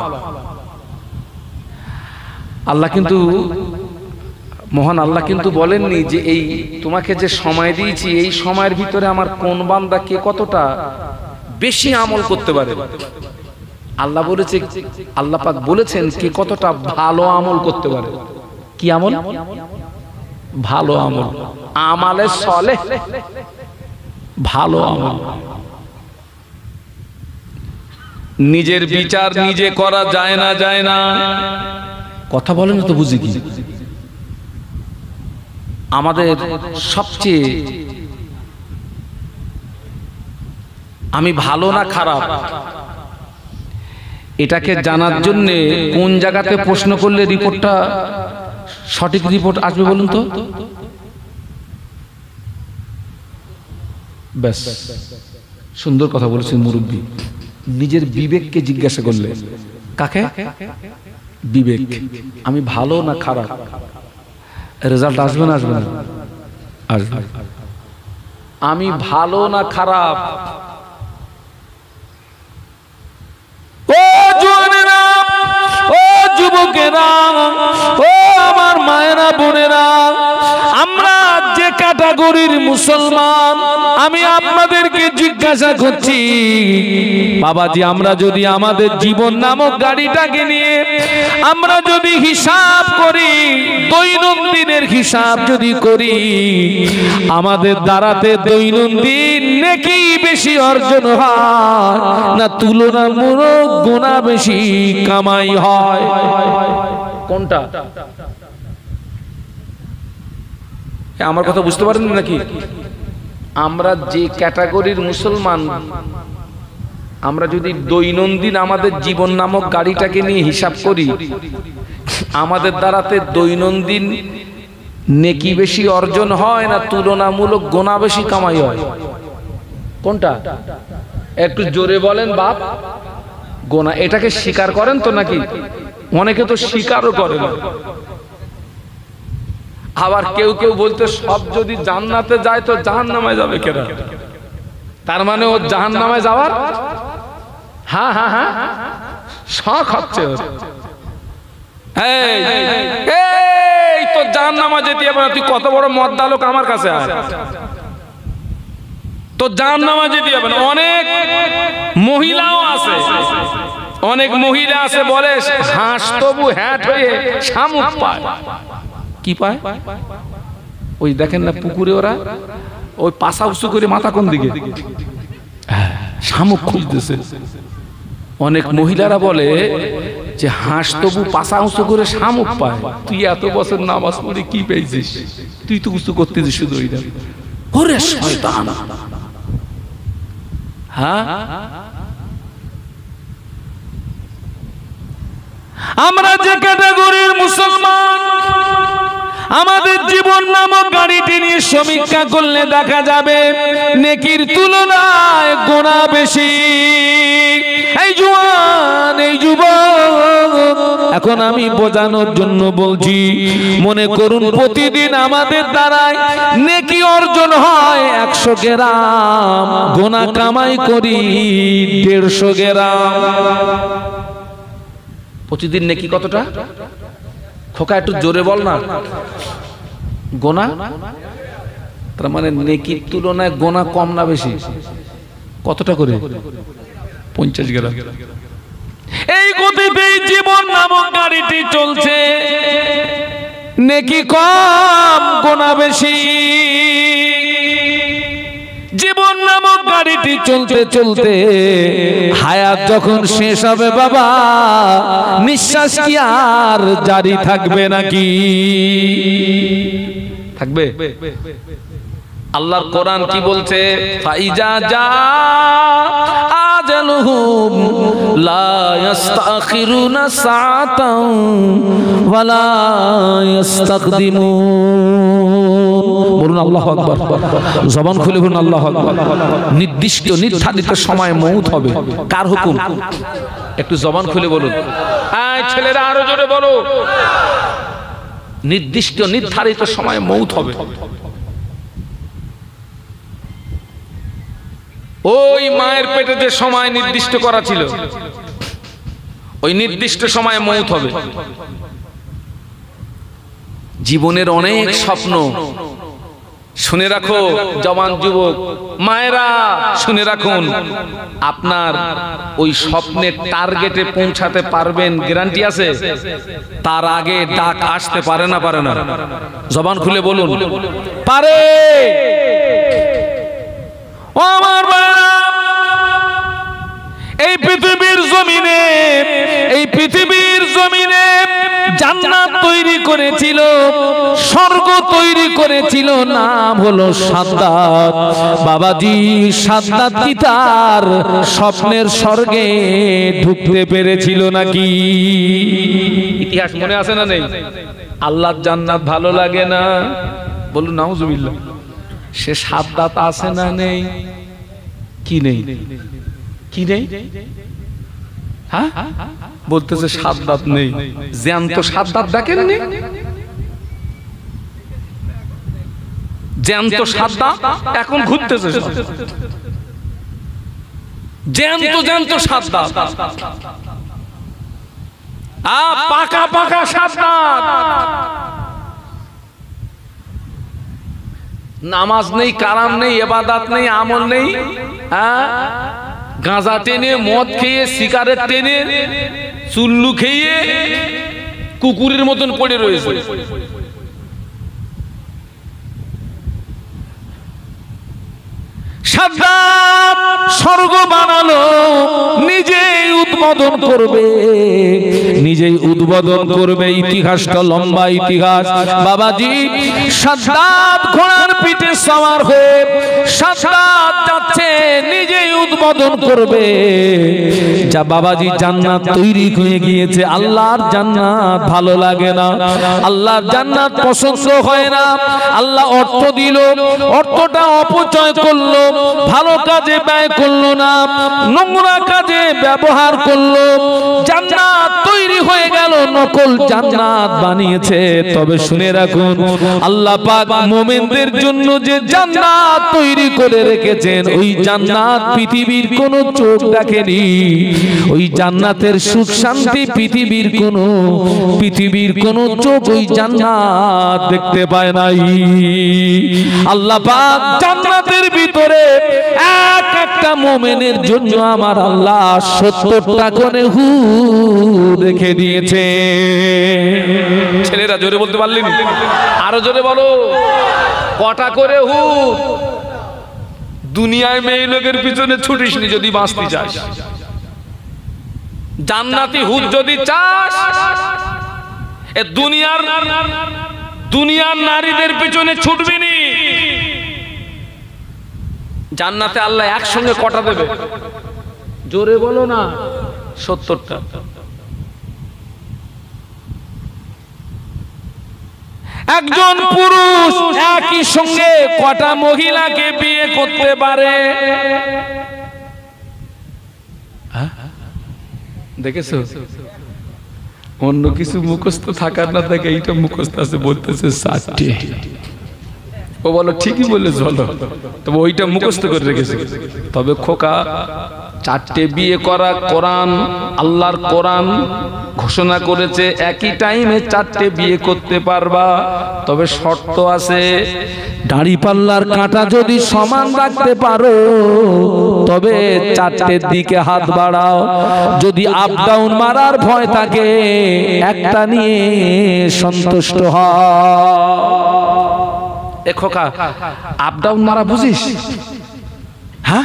আল্লাহ কিন্তু, মহান আল্লাহ কিন্তু বলেননি যে এই তোমাকে যে সময় দিয়েছি এই সময়ের ভিতরে আমার কোন বান্দা কে কতটা বেশি আমল করতে পারে। আল্লাহ বলেছে, আল্লাহ পাক বলেছেন কে কতটা ভালো আমল করতে পারে। কি আমল? ভালো আমল, আমালে সলেহ, ভালো আমল। নিজের বিচার নিজে করা যায় না, যায় না। কথা বলেন তো, বুঝি কি? আমাদের সবচেয়ে আমি ভালো না খারাপ এটাকে জানার জন্য কোন জায়গাতে প্রশ্ন করলে রিপোর্টটা সঠিক রিপোর্ট আসবে বলুন তো? ব্যাস, সুন্দর কথা বলেছেন মুরব্বী। নিজের বিবেককে জিজ্ঞাসা করলে, কাকে? বিবেক। আমি ভালো না খারাপ, রেজাল্ট আসবে না আসবে না? আসবে। আমি ভালো না খারাপ? ও জওয়ানেরা, ও যুবকেরা, ও আমার মায়েরা বোনেরা, আমরা যে ক্যাটাগরির মুসলমান, আমি আপনাদেরকে জিজ্ঞাসা করছি বাবাজি, আমরা যদি আমাদের জীবন নামক গাড়িটাকে নিয়ে আমরা যদি হিসাব করি, দৈনন্দিনের হিসাব যদি করি, আমাদের দ্বারাতে দৈনন্দিন নেকি বেশি অর্জন হয় না তুলনামূলক গুনাহ বেশি কামাই হয়? কোনটা? আমার কথা বুঝতে পারেন নাকি? আমরা যে ক্যাটাগরির মুসলমান, আমরা যদি দৈনন্দিন আমাদের জীবন নামক গাড়িটাকে নিয়ে হিসাব করি, আমাদের দ্বারাতে দৈনন্দিন নেকি বেশি অর্জন হয় না তুলনামূলক গুনাহ বেশি কামাই হয়? কোনটা একটু জোরে বলেন বাপ? গোনা। এটাকে স্বীকার করেন তো নাকি? অনেকে তো স্বীকারও করে না। আবার কেউ কেউ বলতে সব যদি জান্নাতে যায় তো জাহান্নামে যাবে কেন? তার মানে ও জাহান্নামে যাওয়ার হ্যাঁ হ্যাঁ হ্যাঁ শখ হচ্ছে। এই তো জাহান্নামে যেতে হবে না, তুই কত বড় মদ্দা লোক আমার কাছে আয়। তো জাহান্নামে যেতে হবে না। অনেক মহিলাও আছে, অনেক মহিলা আছে বলে হাঁস তবু হ্যাট হয়ে শামুক পায়। কি পায়? ওই দেখেন না পুকুরে ওরা ওই পাশা উঁচু করে মাথা কোন দিকে শামুক খুঁজতেছে। অনেক মহিলারা বলে যে হাঁস তবু পাশা উঁচু করে শামুক পায়। তুই এত বছর নামাজ পড়ে কি পেয়েছিস? তুই তো উঁচু করতেছিস শুধু ওইটা। ওরে শয়তান! হ্যাঁ, আমরা যে ক্যাটাগরির মুসলমান, আমাদের জীবন নামক গাড়িটি নিয়ে সমীক্ষা করলে দেখা যাবে নেকির তুলনায় গুনাহ বেশি। এই জওয়ান, এই যুবক, এখন আমি বোঝানোর জন্য বলছি, মনে করুন প্রতিদিন আমাদের দ্বারাই নেকি অর্জন হয় 100 গ্রাম, গুনাহ কামাই করি 150 গ্রাম। প্রতিদিন নেকি কতটা? খোকা একটু জোরে বল না। গোনা তার মানে নেকির তুলনায় গোনা কম না বেশি? কতটা করে? 50 গ্রাম। এই গতিতে জীবন নামক গাড়িটি চলছে, নেকি কম গোনা বেশি। জীবন নামক গাড়িটি চলতে চলতে হায়াত যখন শেষ হবে বাবা, নিঃশ্বাস কি আর জারি থাকবে নাকি? থাকবে? আল্লাহর কোরআন কি বলছে? ফাইজা জা আজালুহুম লা ইস্তাখিরুনা সাআতান ওয়ালা ইস্তাকদিমুন। বলুন আল্লাহু আকবার। জবান খুলে বলুন আল্লাহু আকবার। নির্দিষ্ট নির্ধারিত সময় মউত হবে। কার হুকুম? একটু জবান খুলে বলুন। এই ছেলেরা আরো জোরে বলো। নির্দিষ্ট নির্ধারিত সময় মউত হবে। ওই মায়ের পেটে যে সময় নির্দিষ্ট করা ছিল, ওই নির্দিষ্ট সময়ে মউত হবে। জীবনের অনেক স্বপ্ন, শুনে রাখো জওয়ান যুবক মায়েরা, শুনে রাখুন, আপনার ওই স্বপ্নের টার্গেটে পৌঁছাতে পারবেন গ্যারান্টি আছে? তার আগে ডাক আসতে পারে না? পারে না? জবান খুলে বলুন পারে। ও আমার বাবা, এই পৃথিবীর জমিনে, এই পৃথিবীর জমিনে জান্নাত তৈরি করেছিল, স্বর্গ তৈরি করেছিল, নাম হলো সাদ্দাত। বাবাজি সাদ্দাত কি তার স্বপ্নের স্বর্গে ঢুকতে পেরেছিল নাকি? ইতিহাস মনে আছে না নেই? আল্লাহর জান্নাত ভালো লাগে না? বলুন নাউজুবিল্লাহ। সে সাদ্দাত আছে না নেই? কি নেই? কি নেই? হ্যাঁ বলতেছে সাদ্দাত নেই। জ্যান্ত সাদ্দাত দেখেননি? জ্যান্ত সাদ্দাত এখন ঘুরতেছে, জ্যান্ত জ্যান্ত সাদ্দাত, পাকা পাকা সাদ্দাত। নামাজ নেই, কারাম নেই, ইবাদত নেই, আমল নেই, গাঁজা টেনে, মদ খেয়ে, সিগারেট টেনে, চুল্লু খেয়ে কুকুরের মতন পড়ে রয়েছে। সাদ্দাত স্বর্গ বানালো, নিজেই উদ্বোধন করবে, নিজেই উদ্বোধন করবে। ইতিহাসটা লম্বা ইতিহাস বাবাজি। সাদ্দাত ঘোড়ার পিঠে সওয়ার হয়ে সাদ্দাত যাচ্ছে, নিজেই উদ্বোধন করবে। যা বাবাজি জান্নাত তৈরি হয়ে গিয়েছে। আল্লাহর জান্নাত ভালো লাগে না, আল্লাহর জান্নাত পছন্দ হয় না। আল্লাহ অর্থ দিল, অর্থটা অপচয় করলো, ভালো কাজে ব্যয় করলো না, নোংরা কাজে ব্যবহার করলো। জান্নাত তৈরি হয়ে গেল, নকল জান্নাত বানিয়েছে। তবে শুনে রাখুন, আল্লাহ পাক মুমিনদের জন্য যে জান্নাত তৈরি করে রেখেছেন, ওই জান্নাত পৃথিবীর কোন চোখ দেখেনি। ওই জান্নাতের সুখ শান্তি পৃথিবীর কোন চোখ ওই জান্নাত দেখতে পায় নাই। আল্লাহ পাক জান্নাতের ভিতরে এক একটা মুমিনের জন্য আমার আল্লাহ 70টা করে হুর রেখে দিয়েছে। ছেলেরা জোরে বলতে পারলেন? আরো জোরে বলো, কটা করে হুর? দুনিয়ায় মেয়ে লোকের পিছনে ছুটিসনি যদি বাঁচতে চাস। জান্নাতি হুর যদি চাস, এ দুনিয়ার নারীদের পিছনে ছুটবি নি। জান্নাতে আল্লাহ একসঙ্গে কটা দেবে? জোরে বলো না, 70টা। একজন পুরুষ একই সঙ্গে কটা মহিলাকে বিয়ে করতে পারে? দেখেছো? অন্য কিছু মুখস্থ থাকার না থাকে, এইটা মুখস্থ আছে, বলতেছে 60। ও বলো ঠিকই বলে চলো, তবে ওইটা মুখস্থ করে রেখেছে। তবে খোকা, 4টে বিয়ে করা কোরআন, আল্লাহর কোরআন ঘোষণা করেছে একই টাইমে 4টে বিয়ে করতে পারবা। তবে শর্ত আছে, দাড়ি পাল্লার কাঁটা যদি সমান রাখতে পারো তবে 4টের দিকে হাত বাড়াও। যদি আপ ডাউন মারার ভয় থাকে, একটা নিয়ে সন্তুষ্ট হও। এ খোকা, আপ ডাউন মারা বুঝিস? হ্যাঁ,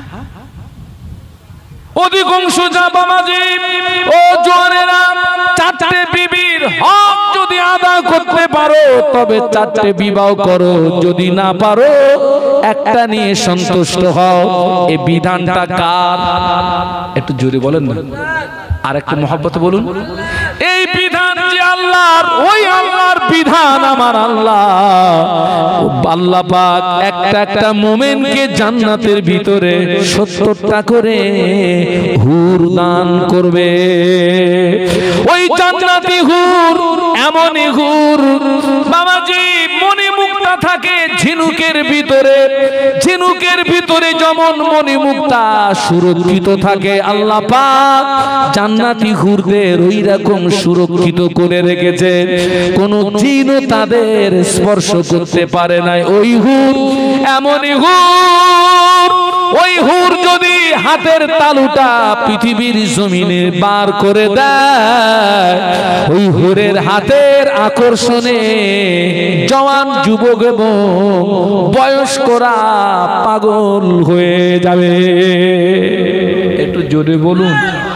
অধিকাংশ বাবাজি ও জোয়ানেরা 4টে বিবির হক যদি আদায় করতে পারো তবে 4টে বিবাহ করো, যদি না পারো একটা নিয়ে সন্তুষ্ট হও। এই বিধানটা কার? একটু জোরে বলেন না, আর একটু মহব্বতে বলুন। এই বিধান যে আল্লাহর, ওই আল্লাহর বিধান আমার আল্লাহ। আল্লাহ পাক একটা মুমিনকে জান্নাতের ভিতরে 70টা করে হুর দান করবে। ওই জান্নাতি হুর এমনই হুর বাবাজি, মণিমুক্তা থাকে ঝিনুকের ভিতরে। ঝিনুকের ভিতরে যেমন মণিমুক্তা সুরক্ষিত থাকে, আল্লাহ পাক জান্নাতি হুরদের ওই রকম সুরক্ষিত করে রেখেছে। কোন জিনও তাদের স্পর্শ করতে পারে না। ওই হুর এমনই হুর, ওই হুর যদি হাতের তালুটা পৃথিবীর জমিনে বার করে দেয়, ওই হুরের হাতের আকর্ষণে জওয়ান যুবক এবং বয়স্করা পাগল হয়ে যাবে। একটু জোরে বলুন।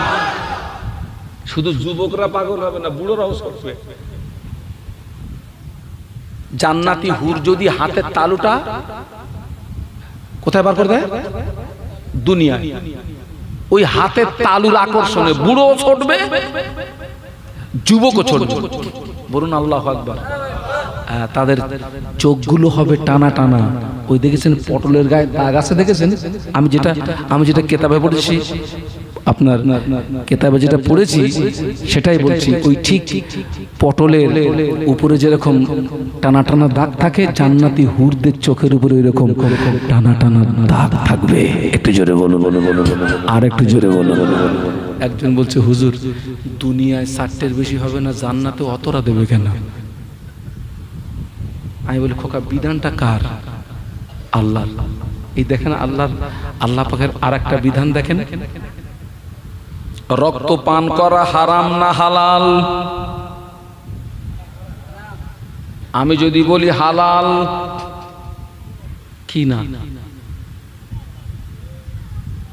শুধু যুবকরা পাগল হবে না, বুড়োরাও করবে। জান্নাতি হুর যদি হাতের তালুটা কোথায় বার করে দেয়? দুনিয়া। ওই হাতের তালুর আকর্ষণে বুড়ো ছুটবে, যুবকও ছুটবে। বলুন আল্লাহু আকবার। তাদের চোখগুলো হবে টানা টানা। ওই দেখেছেন পটলের গায়ে দাগ আছে, দেখেছেন? আমি যেটা কেতাবে পড়েছি, আপনার কেতাবে যেটা পড়েছি সেটাই বলছি। ওই ঠিক পটলের উপরে যেরকম টানা টানা দাগ থাকে, জান্নাতি হুরদের চোখের উপরে এরকম টানা টানা দাগ থাকবে। একটু জোরে বলো, আর একটু জোরে বলো। একজন বলছে, হুজুর দুনিয়ায় 60টের বেশি হবে না, জান্নাতে অতরা দেবে কেন? আমি বলি, খোকা বিধানটা কার? আল্লাহ। এই দেখেন আল্লাহ পাকের আর একটা বিধান দেখেন, রক্ত পান করা হারাম না হালাল? আমি যদি বলি হালাল, কি না?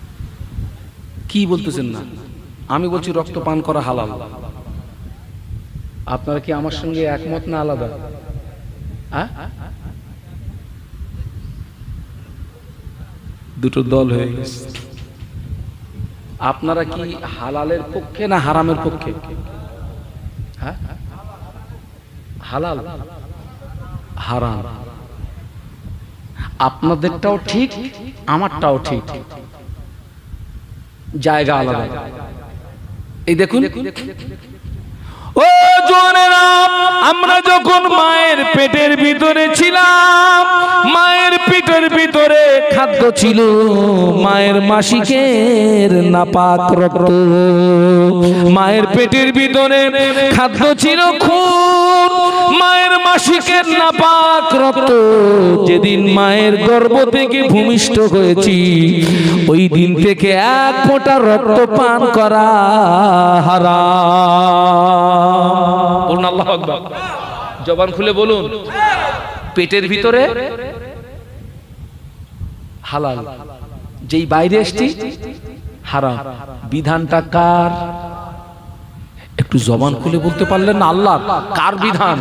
কি বলতেছেন না? আমি বলছি রক্ত পান করা হালাল। আপনারা কি আমার সঙ্গে একমত না আলাদা? দুটো দল হয়ে গেছে। আপনারা কি হালালের পক্ষে না হারামের পক্ষে? হালাল হারাম আপনাদেরটাও ঠিক, আমারটাও ঠিক, জায়গা আলাদা। এই দেখুন, ও জোনেরা, আমরা যখন মায়ের পেটের ভিতরে ছিলাম, মায়ের পেটের ভিতরে খাদ্য ছিল মায়ের মাসিকের নাপাক রক্ত। মায়ের পেটের ভিতরে খাদ্য ছিল খুন, মায়ের মাসিকের নাপাক রক্ত। যেদিন মায়ের গর্ভ থেকে ভূমিষ্ঠ হয়েছি, ওই দিন থেকে এক ফোঁটা রক্ত পান করা হারাম। বলুন আল্লাহু আকবার। জবান খুলে বলুন, পেটের ভিতরে হালাল, যেই বাইরে এসছি হারাম। বিধানটা কার? একটু জবান খুলে বলতে পারলেন না? আল্লাহ। কার বিধান?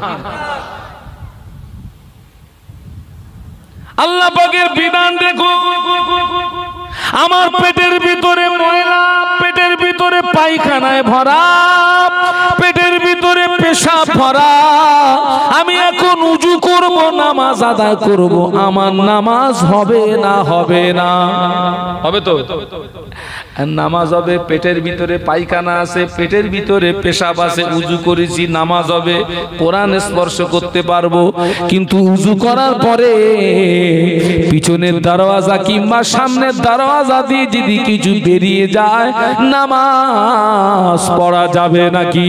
আল্লাহ পাকের বিধান। দেখো, আমার পেটের ভিতরে ময়লা, পেটের ভিতরে পায়খানায় ভরা, পেটের ভিতরে পেশাব ভরা। আমি এখন উজু করব, নামাজ আদায় করব, আমার নামাজ হবে না? হবে না? হবে তো। নামাজ হবে, পেটের ভিতরে পায়খানা আছে, পেটের ভিতরে পেশাব আছে, উজু করেছি, নামাজ হবে। কোরআন স্পর্শ করতে পারবো, কিন্তু উজু করার পরে পিছনের দরওয়াজা কিংবা সামনের দরওয়াজা দিয়ে যদি কিছু বেরিয়ে যায়, নামাজ পড়া যাবে নাকি?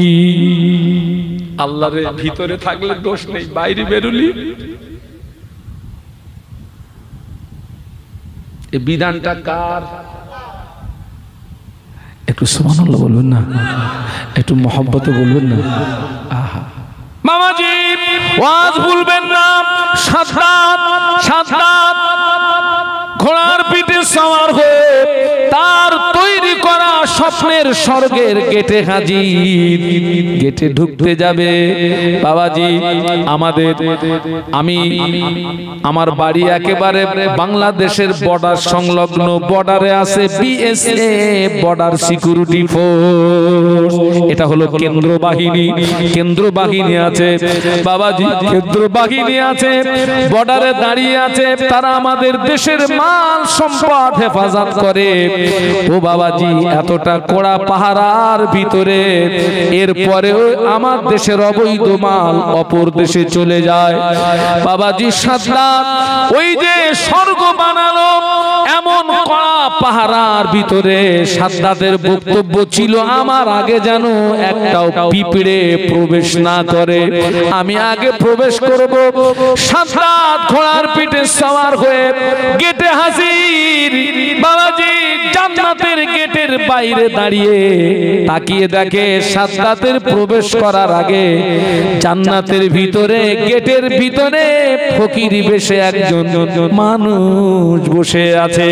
আল্লাহর ভিতরে থাকলে দোষ নেই, বাইরে বেরুলি। এই বিধানটা কার? একটু সুবহানাল্লাহ বলবেন না? একটু মহব্বতে বলবেন না? আহা মামাজি, ওয়াজ ভুলবেন না। সাদ্দাত সাদ্দাত ঘোড়ার পিঠে সওয়ার হয়ে তার তৈরি করা স্বপ্নের স্বর্গের গেটে হাজির। গেটে ঢুকতে যাবে বাবাজি আমাদের। আমি আমার বাড়ি একেবারে বাংলাদেশের বর্ডার সংলগ্ন, বর্ডারে আছে বিএসএফ, বর্ডার সিকিউরিটি ফোর্স। এটা হলো কেন্দ্র বাহিনী। কেন্দ্র বাহিনী আছে বাবাজি, কেন্দ্র বাহিনী আছে, বর্ডারে দাঁড়িয়ে আছে। তারা আমাদের দেশের মাল সম্পদ হেফাজত করে। ও বাবাজি, এতটা কড়া পাহারার ভিতরে এরপরেও আমার দেশের অবৈধ মাল অপর দেশে চলে যায়। বাবাজি সাদ্দাত ওই যে স্বর্গ বানালো, এমন কড়া পাহারার ভিতরে সাদ্দাতের বক্তব্য ছিল, আমার আগে যেন একটাও পিঁপড়ে প্রবেশ না করে, আমি আগে প্রবেশ করব। সাদ্দাত ঘোড়ার পিঠে সওয়ার হয়ে গেটে হাজির। বাবাজি জান্নাতের গেটের বাইরে দাঁড়িয়ে তাকিয়ে দেখে সাদ্দাতের প্রবেশ করার আগে জান্নাতের ভিতরে গেটের ভিতরে ফকির বেশে একজন মানুষ বসে আছে।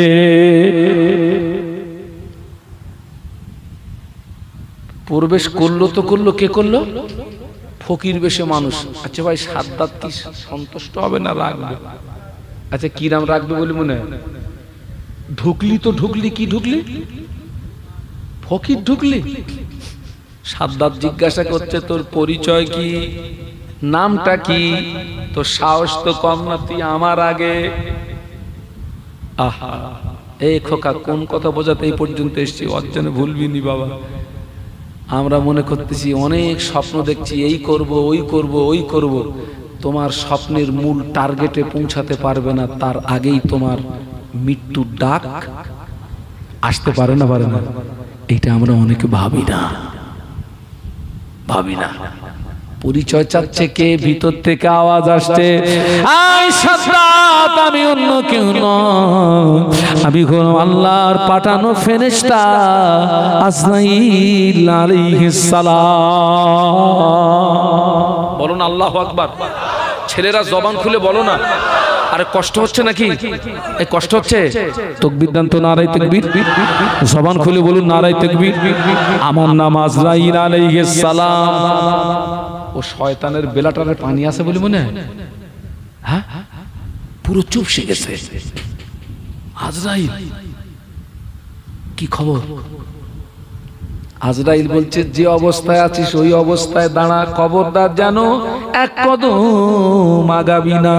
প্রবেশ করলো তো করলো, কে করলো? ফকির বেশে মানুষ। আচ্ছা ভাই, সাদ্দাত কি সন্তুষ্ট হবে না রাখবে? আচ্ছা কি নাম রাখবে বলে মনে হয়? ঢুকলি তো ঢুকলি, কি ঢুকলি? ফকির ঢুকলি। সাদ্দাত জিজ্ঞাসা করছে, তোর পরিচয় কি, নামটা কি? তোর সাহস তো কম না, তুই আমার আগে। আহা, এই খোকা কোন কথা বোঝাতে এই পর্যন্ত এসছি, অজ্ঞানে ভুলবি নি বাবা। আমরা মনে করতেছি অনেক স্বপ্ন দেখছি, এই করব, ওই করব, ওই করব। তোমার স্বপ্নের মূল টার্গেটে পৌঁছাতে পারবে না, তার আগেই তোমার মৃত্যুর ডাক আসতে পারে না, পারে না। এটা আমরা অনেকে ভাবি না, ভাবি না। পরিচয় চাচ্ছে কে? ভিতর থেকে আওয়াজ আসছে, আয় সাদ্দাত, আমি অন্য কেউ নয়, আমি হলাম আল্লাহর পাঠানো ফেরেশতা আজরাইল আলাইহিস সালাম। বলো না আল্লাহু আকবার। ছেলেরা জবান খুলে বলো না। আরে কষ্ট হচ্ছে নাকি? এই কষ্ট হচ্ছে? তাকবীর দেন তো, নারায়ে তাকবীর। জবান খুলে বলুন নারায়ে তাকবীর। আমার নাম আজরাইল আলাইহিস সালাম। ও শয়তানের বেলাটারে পানি আছে বলে মনে হয়? হ্যাঁ, পুরো চুপ শিখেছে। আজরাইল কি খবর? আজরাইল বলছে যে অবস্থায় আছিস ওই অবস্থায় দাঁড়া, খবরদার জানো এক কদম আগাবি না।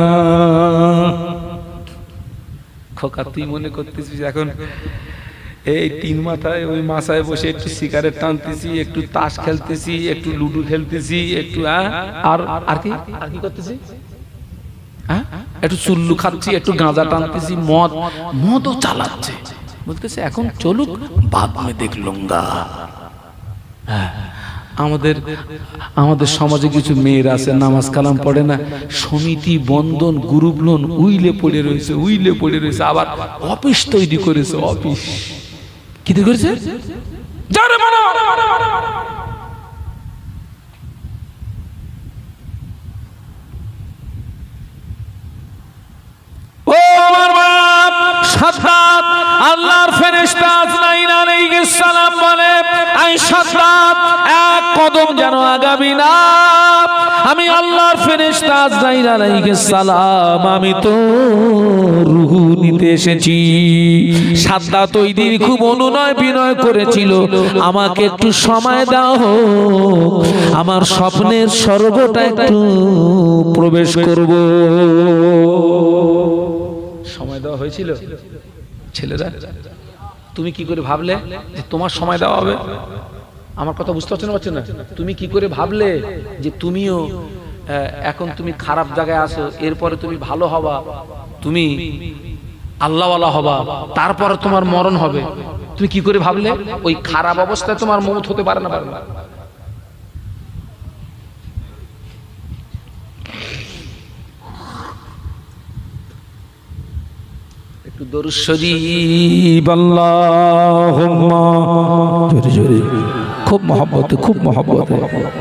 খোকা তুই মনে করতেছিস এখন এই তিন মাথায় ওই মাথায় বসে একটু সিগারেট টানতেছি, একটু তাস খেলতেছি, একটু লুডো খেলতেছি, একটু আর কি করতেছি, একটু চুল্লু খাচ্ছি, একটু গাঁজা টানতেছি, মদও চালাচ্ছে। বলতেছে এখন চলুক, বাদ মে দেখ লুঙ্গা। আমাদের সমাজে কিছু মেয়েরা আছে নামাজ কালাম পড়ে না, সমিতি বন্ধন গ্রুপ লোন উইলে পড়ে রয়েছে, আবার অফিস তৈরি করেছে। অফিস কি তৈরি করেছে? ও আমার বাপ সাদ্দাত, আল্লাহর ফেরেশতা আজরাইল আলাইহিস সালাম বলে, আই সাদ্দাত এক কদম যেন আগাবি না। আমি আল্লাহর ফেরেশতা আজরাইল আলাইহিস সালাম, আমি তো রূহ নিতে এসেছি। সাদ্দাত ওই দিন খুব অনুনয় বিনয় করেছিল, আমাকে একটু সময় দাও, আমার স্বপ্নের স্বর্গটা একটু প্রবেশ করব। সময় দেওয়া হয়েছিল? ছেলেরা তুমি কি করে ভাবলে যে তোমার সময় দেওয়া হবে? আমার কথা বুঝতে পারছেন না? তুমি কি করে ভাবলে যে তুমিও এখন তুমি খারাপ জায়গায় আছো, এরপরে তুমি ভালো হবা, তুমি আল্লাহওয়ালা হবা, তারপরে তোমার মরণ হবে? তুমি কি করে ভাবলে? ওই খারাপ অবস্থায় তোমার মৌত হতে পারে না। একটু দরুদ শরীফ আল্লাহুম্মা, জোরে জোরে, খুব মহব্বতে, খুব মহব্বতে।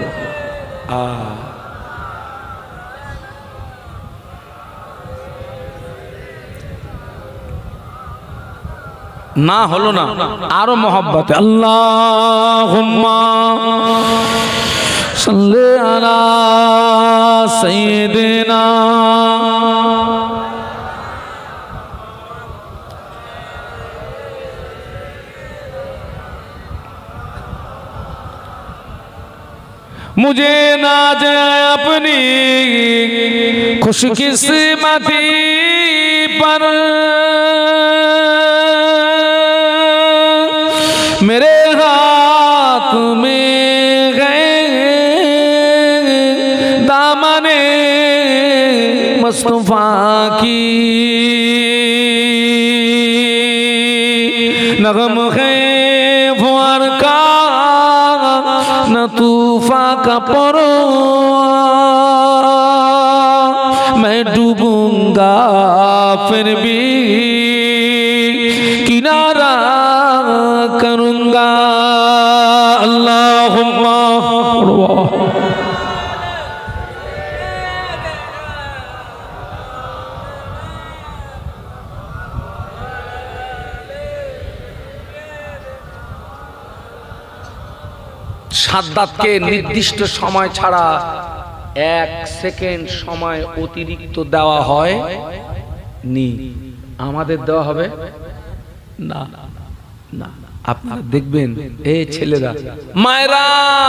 না হলো না, আরো মহব্বতে। আল্লাহুম্মা সাল্লি আলা সাইয়্যিদিনা मुझे ना जाए अपनी खुशकिस्मती पर, मेरे हाथ में गए दामने मुस्तफा की, नगम है फुआर का न तूफा का परो, मैं डूबूंगा फिर भी किनारा करूंगा। अल्लाहुम्मा সাদ্দাতকে নির্দিষ্ট সময় ছাড়া 1 সেকেন্ড সময় অতিরিক্ত দেওয়া হয় নি। আমাদের দেওয়া হবে না। না, আপনারা দেখবেন এই ছেলেরা, মায়েরা,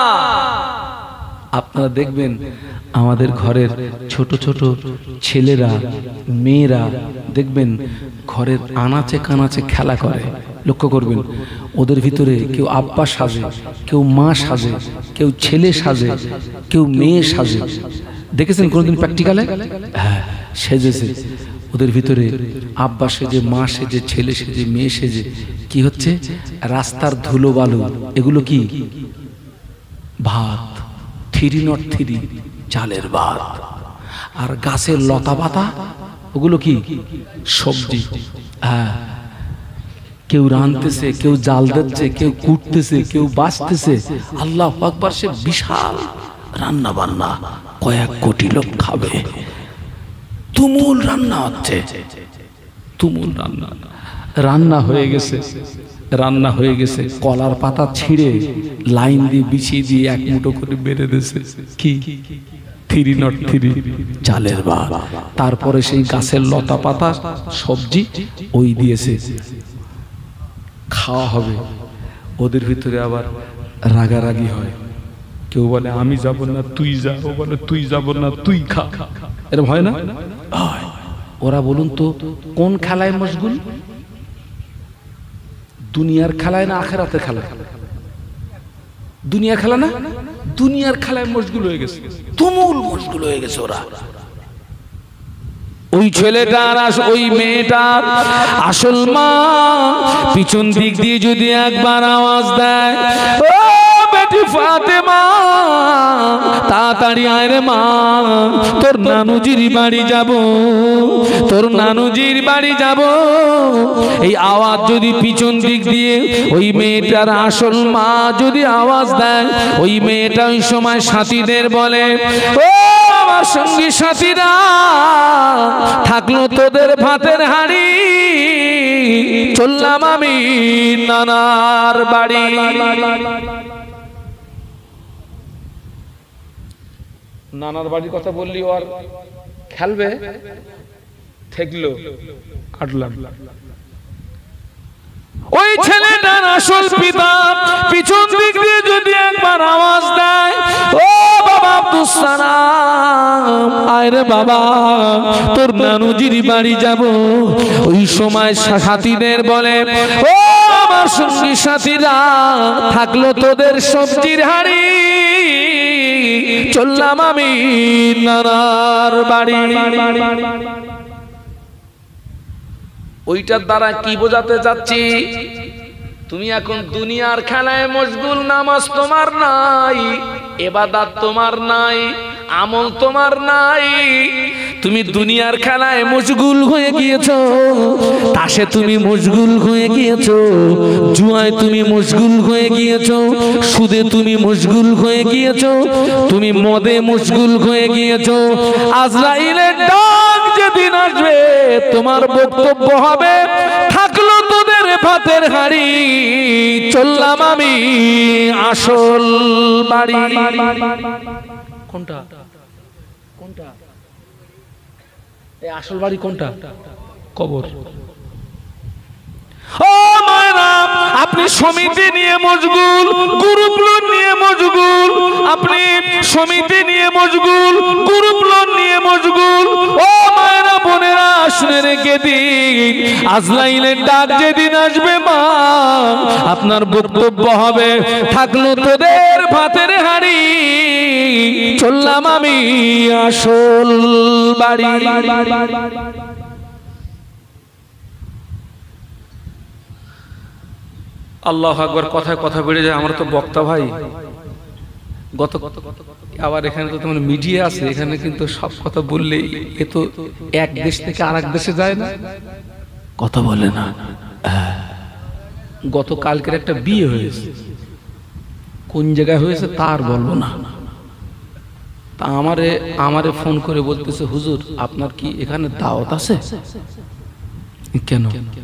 আপনারা দেখবেন আমাদের ঘরের ছোট ছোট ছেলেরা, মেয়েরা দেখবেন ঘরের আনাচে কানাচে খেলা করে। লক্ষ্য করবেন ওদের ভিতরে কেউ আব্বা সাজে, কেউ মা সাজে, কেউ ছেলে সাজে, কেউ মেয়ে সাজে। দেখেছেন কোনদিন প্র্যাকটিক্যালে? হ্যাঁ, সেজেছে। ওদের ভিতরে আব্বা সেজে, মা সেজে, ছেলে সেজে, মেয়ে সেজে। কি হচ্ছে? রাস্তার ধুলো বালু, এগুলো কি? ভাত, 303 চালের ভাত। আর গাছের লতা পাতা, ওগুলো কি? সবজি। হ্যাঁ, কেউ রাঁধতেছে, কেউ জাল দিচ্ছে, কেউ কুটতেছে, কেউ বাছতেছে। আল্লাহু আকবার, সে বিশাল রান্না বান্না, কয়েক কোটি লোক খাবে। তুমুল রান্না হচ্ছে, তুমুল রান্না। রান্না হয়ে গেছে, রান্না হয়ে গেছে, কলার পাতা ছিঁড়ে লাইন দিয়ে বিছিয়ে দিয়ে এক মুঠো করে বেড়ে দিয়েছে কি 303 চালের ভাত। তারপরে সেই গাছের লতা পাতা সবজি ওই দিয়েছে, খাওয়া হবে। ওদের ভিতরে আবার রাগারাগি হয়, কেউ বলে আমি যাব না তুই যা, ও বলে তুই যাব না তুই খা, এরকম হয় না? ওরা বলুন তো কোন খেলায় মশগুল, দুনিয়ার খেলায় না আখেরাতের খেলা? দুনিয়ার খেলা না, দুনিয়ার খেলায় মশগুল হয়ে গেছে, তুমুল মশগুল হয়ে গেছে ওরা। ওই ছেলেটার ওই মেয়েটার আসল মা পিছন দিক দিয়ে যদি একবার আওয়াজ দেয়, ও বেটি ফাতেমা তাড়াতাড়ি আয় রে মা, তোর নানুজির বাড়ি যাব, তোর নানুজির বাড়ি যাব। এই আওয়াজ যদি পিছন দিক দিয়ে ওই মেয়েটার আসল মা যদি আওয়াজ দেয়, ওই মেয়েটা ওই সময় সাথীদের বলে, ও আমার সঙ্গী সাথীরা, থাকলো তোদের ভাতের হাঁড়ি, চললাম আমি নানার বাড়ি। নানার বাড়ির কথা বললি আর খেলবে, ঠেকলো কাটলাম। ওই ছেলেটার আসল পিতা পিছন দিক দিয়ে যদি একবার আওয়াজ দেয়, ও বাবা আব্দুস সালাম আয় রে বাবা, তোর নানুজির বাড়ি যাব। ওই সময় সাথীদের বলে, ও আমার সঙ্গী সাথীরা, থাকলো তোদের সবজির হাঁড়ি, চললাম আমি নানার বাড়ি। ওইটার দ্বারা কি বোঝাতে যাচ্ছি, তুমি এখন দুনিয়ার খেলায় মশগুল, নামাজ তোমার নাই, ইবাদত তোমার নাই, আমল তোমার নাই, তুমি দুনিয়ার খেলায় মশগুল হয়ে গিয়েছো, তাসে তুমি মশগুল হয়ে গিয়েছো, জুয়ায় তুমি মশগুল হয়ে গিয়েছো, সুদে তুমি মশগুল হয়ে গিয়েছো, তুমি মদে মশগুল হয়ে গিয়েছো। আজরাইলের ডাক যেদিন আসবে তোমার বক্তব্য হবে, থাকলো তোদের ভাতের হাঁড়ি, চললাম আমি আসল বাড়ি। কোনটা কোনটা এই আসল বাড়ি কোনটা? কবর। ও মায়েরা, আপনি সমিতি নিয়ে মশগুল, গ্রুপ লোন নিয়ে মশগুল, আপনি সমিতি নিয়ে মশগুল, গ্রুপ লোন নিয়ে মশগুল। ও মায়েরা বোনেরা, শুনে রেখে দিন, আজরাইলের ডাক যেদিন আসবে মা, আপনার বক্তব্য হবে, থাকলো তোদের ভাতের হাঁড়ি, চললাম আমি আসল বাড়ি। আল্লাহু আকবার। কথায় কথা বেড়ে যায়। আমরা তো বক্তা ভাই, গত আবার এখানে তো তোমার মিডিয়া আছে, এখানে কিন্তু সব কথা বললে এ তো এক দেশ থেকে আরেক দেশে যায় না, কথা বলে না। গতকালকের একটা বিয়ে হয়েছে, কোন জায়গায় হয়েছে তার বলবো না, তা আমারে ফোন করে বলতেছে, হুজুর আপনার কি এখানে দাওয়াত আছে? কেন?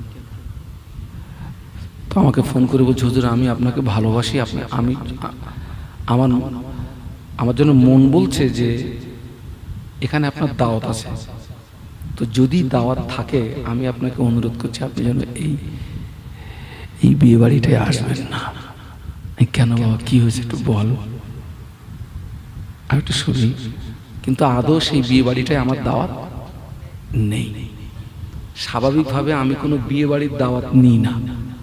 তো আমাকে ফোন করে বলছে, হুজুর আমি আপনাকে ভালোবাসি, আমি আমার জন্য মন বলছে যে এখানে আপনার দাওয়াত আছে, তো যদি দাওয়াত থাকে আমি আপনাকে অনুরোধ করছি আপনি যেন এই বিয়ে বাড়িটায় আসবেন না। কেন বাবা, কি হয়েছে একটু বল, আমি একটু শুনি। কিন্তু আদৌ সেই বিয়ে বাড়িটায় আমার দাওয়াত নেই। স্বাভাবিকভাবে আমি কোনো বিয়ে বাড়ির দাওয়াত নিই না,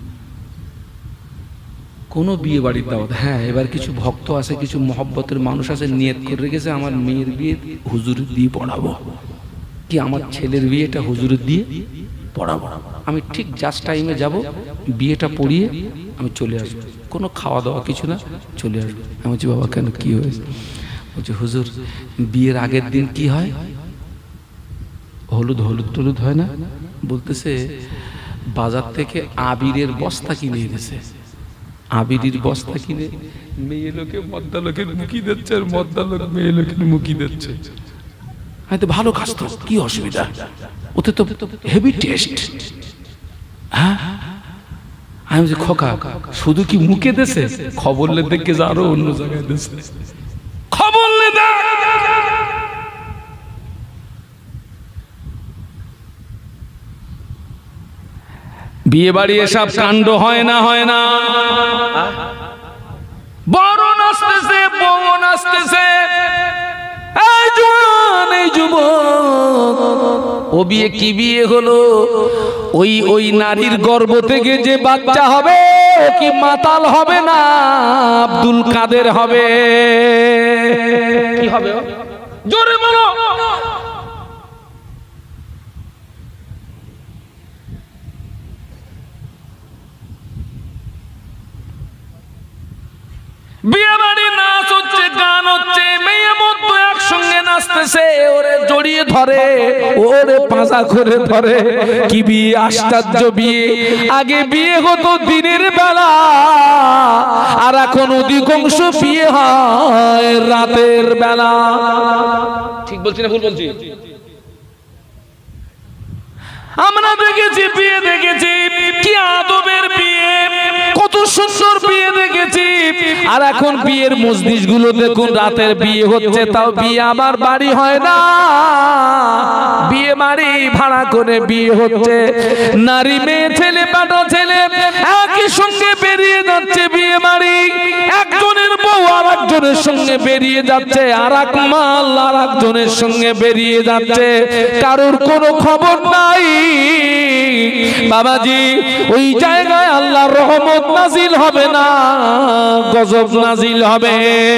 কোনো বিয়ে বাড়ির দাওয়াত। হ্যাঁ, এবার কিছু ভক্ত আছে, কিছু মহব্বতের মানুষ আছে, নিয়ত করে রেখেছে আমার মেয়ের বিয়ে হুজুরের দিয়ে পড়াবো, কি আমার ছেলের বিয়েটা হুজুরের দিয়ে পড়াবো। আমি ঠিক জাস্ট টাইমে যাব, বিয়েটা পড়িয়ে আমি চলে আসবো, কোনো খাওয়া দাওয়া কিছু না, চলে আসবো। আমি বলছি, বাবা কেন, কি হয়েছে? বলছে, হুজুর বিয়ের আগের দিন কি হয়, হলুদ টলুদ হয় না? বলতেছে বাজার থেকে আবিরের বস্তা কিনে এনেছে, আবিরের বস্তা কিনে মেয়ে লোকে মদ্দা লোকের মুখি দিচ্ছে, আর মদ্দা লোক মেয়ে লোকের মুখি দিচ্ছে। তো ভালো কাজ, তো কি অসুবিধা, ওতে তো হেভি টেস্ট। হ্যাঁ, আমি বলছি খোকা শুধু কি মুখে দেশে, খবর লে দেখে যা আরো অন্য জায়গায় দেশে, খবর লে দেখ। বিয়ে বাড়ি এসব কাণ্ড হয় না, হয় না। বড় নাচতেছে, বউ নাচতেছে, এই জওয়ান, এই যুবক, ও বিয়ে কি বিয়ে হলো? ওই নারীর গর্ভ থেকে যে বাচ্চা হবে কি মাতাল হবে না আব্দুল কাদের হবে? কি হবে? জোরে বলো। বিয়ে বাড়ি নাচ হচ্ছে, গান হচ্ছে, মেয়ে মধ্য একসঙ্গে নাচতেছে, ওরে জড়িয়ে ধরে, ওরে পাঁজা করে ধরে। কি বিয়ে, আশ্চর্য বিয়ে। আগে বিয়ে হতো দিনের বেলা, আর এখন অধিকাংশ বিয়ে হয় রাতের বেলা। ঠিক বলছি না ভুল বলছি? আমরা দেখেছি বিয়ে, দেখেছি কি আদবের বিয়ে, কত সুন্দর বিয়ে দেখেছি। আর এখন বিয়ের মজলিস গুলো দেখুন, রাতের বিয়ে হচ্ছে, তাও বিয়ে আমার বাড়ি হয় না, বিয়ে বাড়ি ভাড়া করে বিয়ে হচ্ছে। নারী, মেয়ে, ছেলে, পাটা ছেলে একই সঙ্গে বেরিয়ে যাচ্ছে বিয়ে বাড়ি। একজনের বউ আর একজনের সঙ্গে বেরিয়ে যাচ্ছে, আর এক মাল আর একজনের সঙ্গে বেরিয়ে যাচ্ছে, কারোর কোনো খবর নাই। বাবাজি, ওই জায়গায় আল্লাহর রহমত নাজিল হবে না, গজব নাজিল হবে।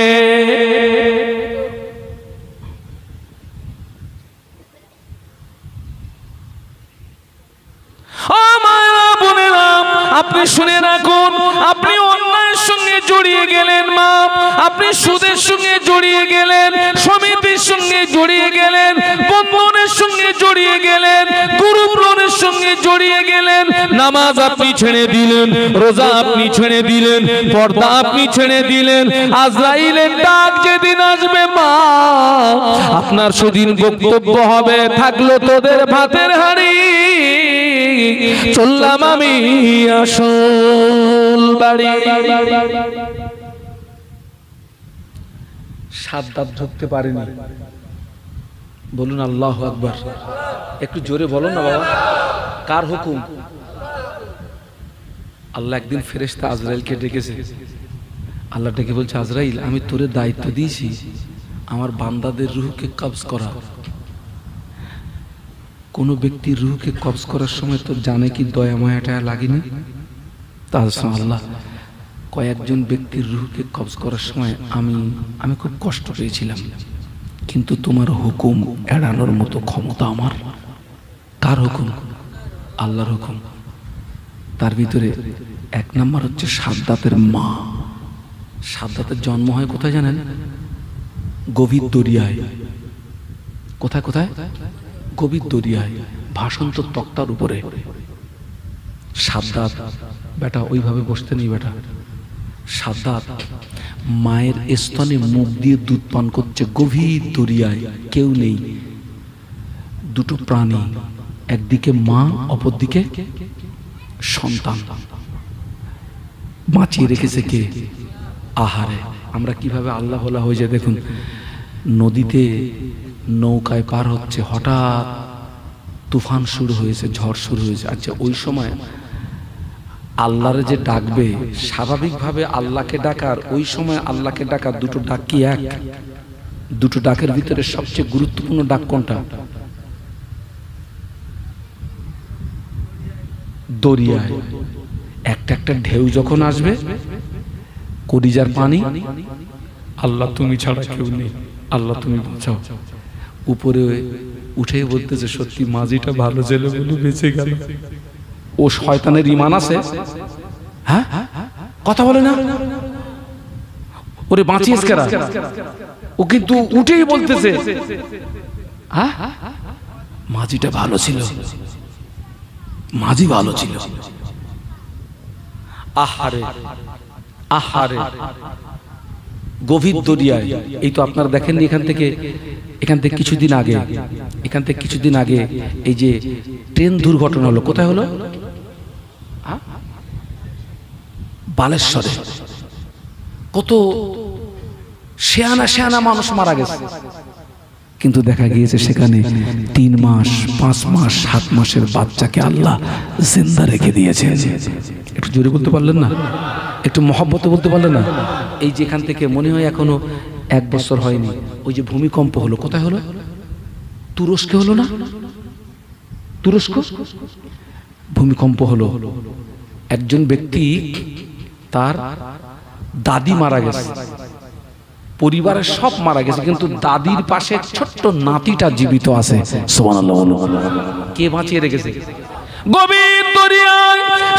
আপনি শুনে রাখুন, আপনি অন্যায়ের সঙ্গে জড়িয়ে গেলেন, মা, আপনি সুদের সঙ্গে জড়িয়ে গেলেন, সমিতির সঙ্গে জড়িয়ে গেলেন, বন্ধনের সঙ্গে জড়িয়ে গেলেন, গুরুপ্রণের সঙ্গে জড়িয়ে গেলেন, নামাজ আপনি ছেড়ে দিলেন, রোজা আপনি ছেড়ে দিলেন, পর্দা আপনি ছেড়ে দিলেন। আজরাইলের ডাক যেদিন আসবে মা, আপনার সেদিন বক্তব্য হবে, থাকলো তোদের ভাতের হাঁড়ি, চললাম আমি আসল বাড়ি। সাত দাঁত ঢুকতে পারেনি, বলুন আল্লাহু আকবার। একটু জোরে বলো না বাবা, কার হুকুম? আল্লাহ একদিন ফেরেশতা আজরাইলকে ডেকেছে, আল্লাহ ডেকে বলছে, আজরাইল, আমি তোরে দায়িত্ব দিয়েছি আমার বান্দাদের রূহকে কবজ করা। কোন ব্যক্তির রূহকে কবজ করার সময় তো জানে কি দয়া মায়াটা লাগেনি? তার আল্লাহ কয়েকজন ব্যক্তির রূহকে কবজ করার সময় আমি খুব কষ্ট পেয়েছিলাম, কিন্তু তোমার হুকুম এড়ানোর মতো ক্ষমতা আমার। কার হুকুম? আল্লাহর হুকুম। তার ভিতরে এক নম্বর হচ্ছে সাদ্দাতের মা। সাদ্দাতের জন্ম হয় কোথায় জানেন? গভীর দরিয়ায়। কোথায় কোথায়? গভীর দরিয়ায়, ভাসন্ত তক্তার উপরে। সাদ্দাত বেটা ওইভাবে বসতে নেই বেটা। সাদ্দাত মায়ের স্তনে মুখ দিয়ে দুধ পান করছে গভীর দরিয়ায়, কেউ নেই, দুটো প্রাণী, একদিকে মা, অপরদিকে সন্তান। বাঁচিয়ে রেখেছে কে? আহারে। আমরা কিভাবে আল্লাহ ভোলা হয়ে যায় দেখুন। নদীতে নৌকায় পার হচ্ছে, হঠাৎ তুফান শুরু হয়েছে, ঝড় শুরু হয়েছে। আচ্ছা, ওই সময় আল্লাহরে যে ডাকবে, স্বাভাবিকভাবে আল্লাহকে ডাকার, ওই সময় আল্লাহকে ডাকার দুটো ডাক কি এক? দুটো ডাকের ভিতরে সবচেয়ে গুরুত্বপূর্ণ ডাক কোনটা? দরিয়ায় একটা একটা ঢেউ যখন আসবে, কলিজার পানি, আল্লাহ তুমি ছাড়া কেউ নেই, আল্লাহ তুমি বাঁচাও। উপরে উঠে বলতেছে, সত্যি মাঝিটা ভালো ছেলে বলে বেঁচে গেল। ও শয়তানের ঈমান আছে, হ্যাঁ কথা বলে না, ওরে বাঁচিয়েছ কেরা? ও কিন্তু উঠেই বলতেছে, হ্যাঁ মাঝিটা ভালো ছিল, মাঝি ভালো ছিল। আহারে আহারে, গভীর দরিয়ায়। এই তো আপনারা দেখেননি, এখান থেকে কিছুদিন আগে এই যে ট্রেন দুর্ঘটনা হলো, কোথায় হলো? বালেশ্বরে। কত শেয়ানা মানুষ মারা গেছে, কিন্তু দেখা গিয়েছে সেখানে 3 মাস 5 মাস 7 মাসের বাচ্চাকে আল্লাহ জিন্দা রেখে দিয়েছে। একটু জোরে বলতে পারলেন না? একটু মহব্বতে বলতে পারলেন না? এই যেখান থেকে মনে হয় এখনো 1 বছর হয়নি, ওই যে ভূমিকম্প হলো, কোথায় হলো? তুরস্কে হলো না? তুরস্ক ভূমিকম্প হলো। একজন ব্যক্তি, তার দাদি মারা গেছে, পরিবারের সব মারা গেছে, কিন্তু দাদির পাশে ছোট্ট নাতিটা জীবিত আছে। সুবহানাল্লাহ। কে বাঁচিয়ে রেখেছে? গভীর দরিয়ায়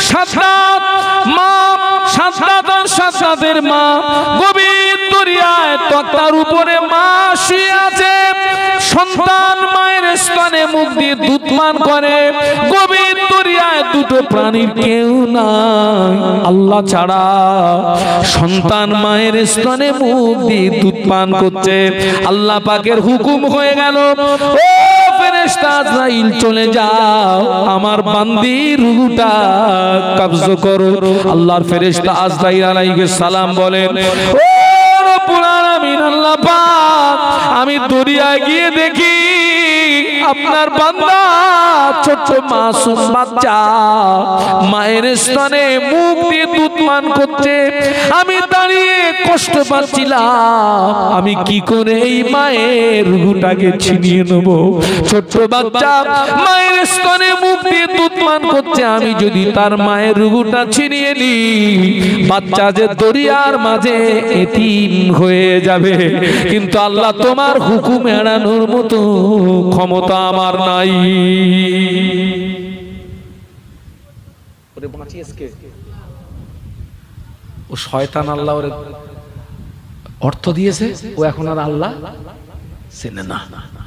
সাদ্দাতের মা গভীর দরিয়ায় তক্তার উপরে মা শুয়ে আছে, সন্তান মায়ের স্তনে মুখ দিয়ে দুধ পান করে। গভীর দরিয়ায় দুটো প্রাণীর কেউ নাই আল্লাহ ছাড়া। সন্তান মায়ের স্তনে মুখ দিয়ে দুধ পান করছে। আল্লাহ পাকের হুকুম হয়ে গেল, ও ফেরেশতা আজরাইল চলে যাও, আমার বান্দির রূহটা কবজ করো। আল্লাহর ফেরেশতা আজরাইল আলাইহিস সালাম বলেন, ও রব্বুল আলামিন আল্লাহ পাক, আমি দরিয়ায় গিয়ে দেখি আপনার বান্দা ছোট মাসুম বাচ্চা মায়ের স্তনে মুখ দিয়ে দুধ পান করছে। আমি দাঁড়িয়ে কষ্ট পাচ্ছিলাম, আমি কি করে এই মায়ের রূহটাকে ছিনিয়ে নেব? ছোট বাচ্চা মায়ের স্তনে মুখ দিয়ে দুধ পান করছে, আমি যদি তার মায়ের রূহটা ছিনিয়ে নিই, বাচ্চা যে দরিয়ার মাঝে এতিম হয়ে যাবে। কিন্তু আল্লাহ, তোমার হুকুম এড়ানোর মতো ক্ষমতা আমার নাই। ও শয়তান আল্লাহ ওর অর্থ দিয়েছে, ও এখন আর আল্লাহ চেনে না।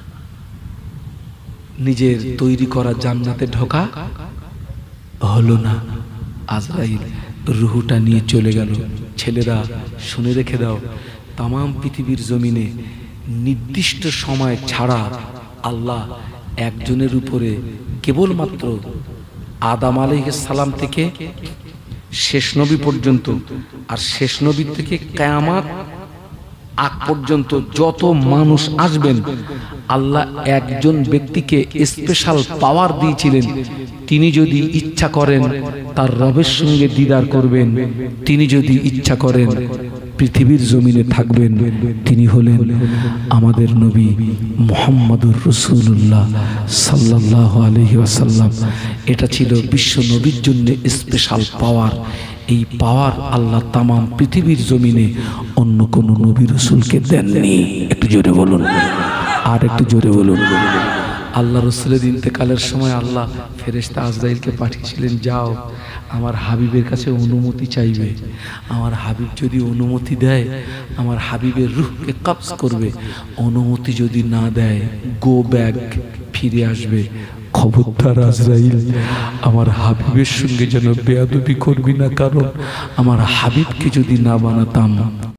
নিজের তৈরি করা জান্নাতে ঢোকা হলো না। আজরাইল রূহটা নিয়ে চলে গেল। ছেলেরা শুনে রেখে দাও, তাম পৃথিবীর জমিনে নির্দিষ্ট সময় ছাড়া আল্লাহ একজনের উপরে কেবলমাত্র আদম আলাইহিস সালাম থেকে শেষ নবী পর্যন্ত, আর শেষ নবী থেকে কিয়ামত আগ পর্যন্ত যত মানুষ আসবেন, আল্লাহ একজন ব্যক্তিকে স্পেশাল পাওয়ার দিয়েছিলেন। তিনি যদি ইচ্ছা করেন তার রবের সঙ্গে দিদার করবেন, তিনি যদি ইচ্ছা করেন পৃথিবীর জমিনে থাকবেন। তিনি হলেন আমাদের নবী মুহাম্মদুর রাসূলুল্লাহ সাল্লাল্লাহু আলাইহি ওয়াসাল্লাম। এটা ছিল বিশ্ব নবীর জন্য স্পেশাল পাওয়ার। এই পাওয়ার আল্লাহ তাম পৃথিবীর জমিনে অন্য কোন নবী রাসূলকে দেননি। একটু জোরে বলুন, আর একটু জোরে বলুন। আল্লাহ রাসূলের ইন্তেকালের সময় আল্লাহ ফেরেশতা আজরাইলকে পাঠিয়েছিলেন, যাও আমার হাবিবের কাছে অনুমতি চাইবে। আমার হাবিব যদি অনুমতি দেয়, আমার হাবিবের রূহকে কবজ করবে। অনুমতি যদি না দেয়, গো ব্যাক, ফিরে আসবে। খবরদার আজরাইল, আমার হাবিবের সঙ্গে যেন বেয়াদবি করবি না, কারণ আমার হাবিবকে যদি না বানাতাম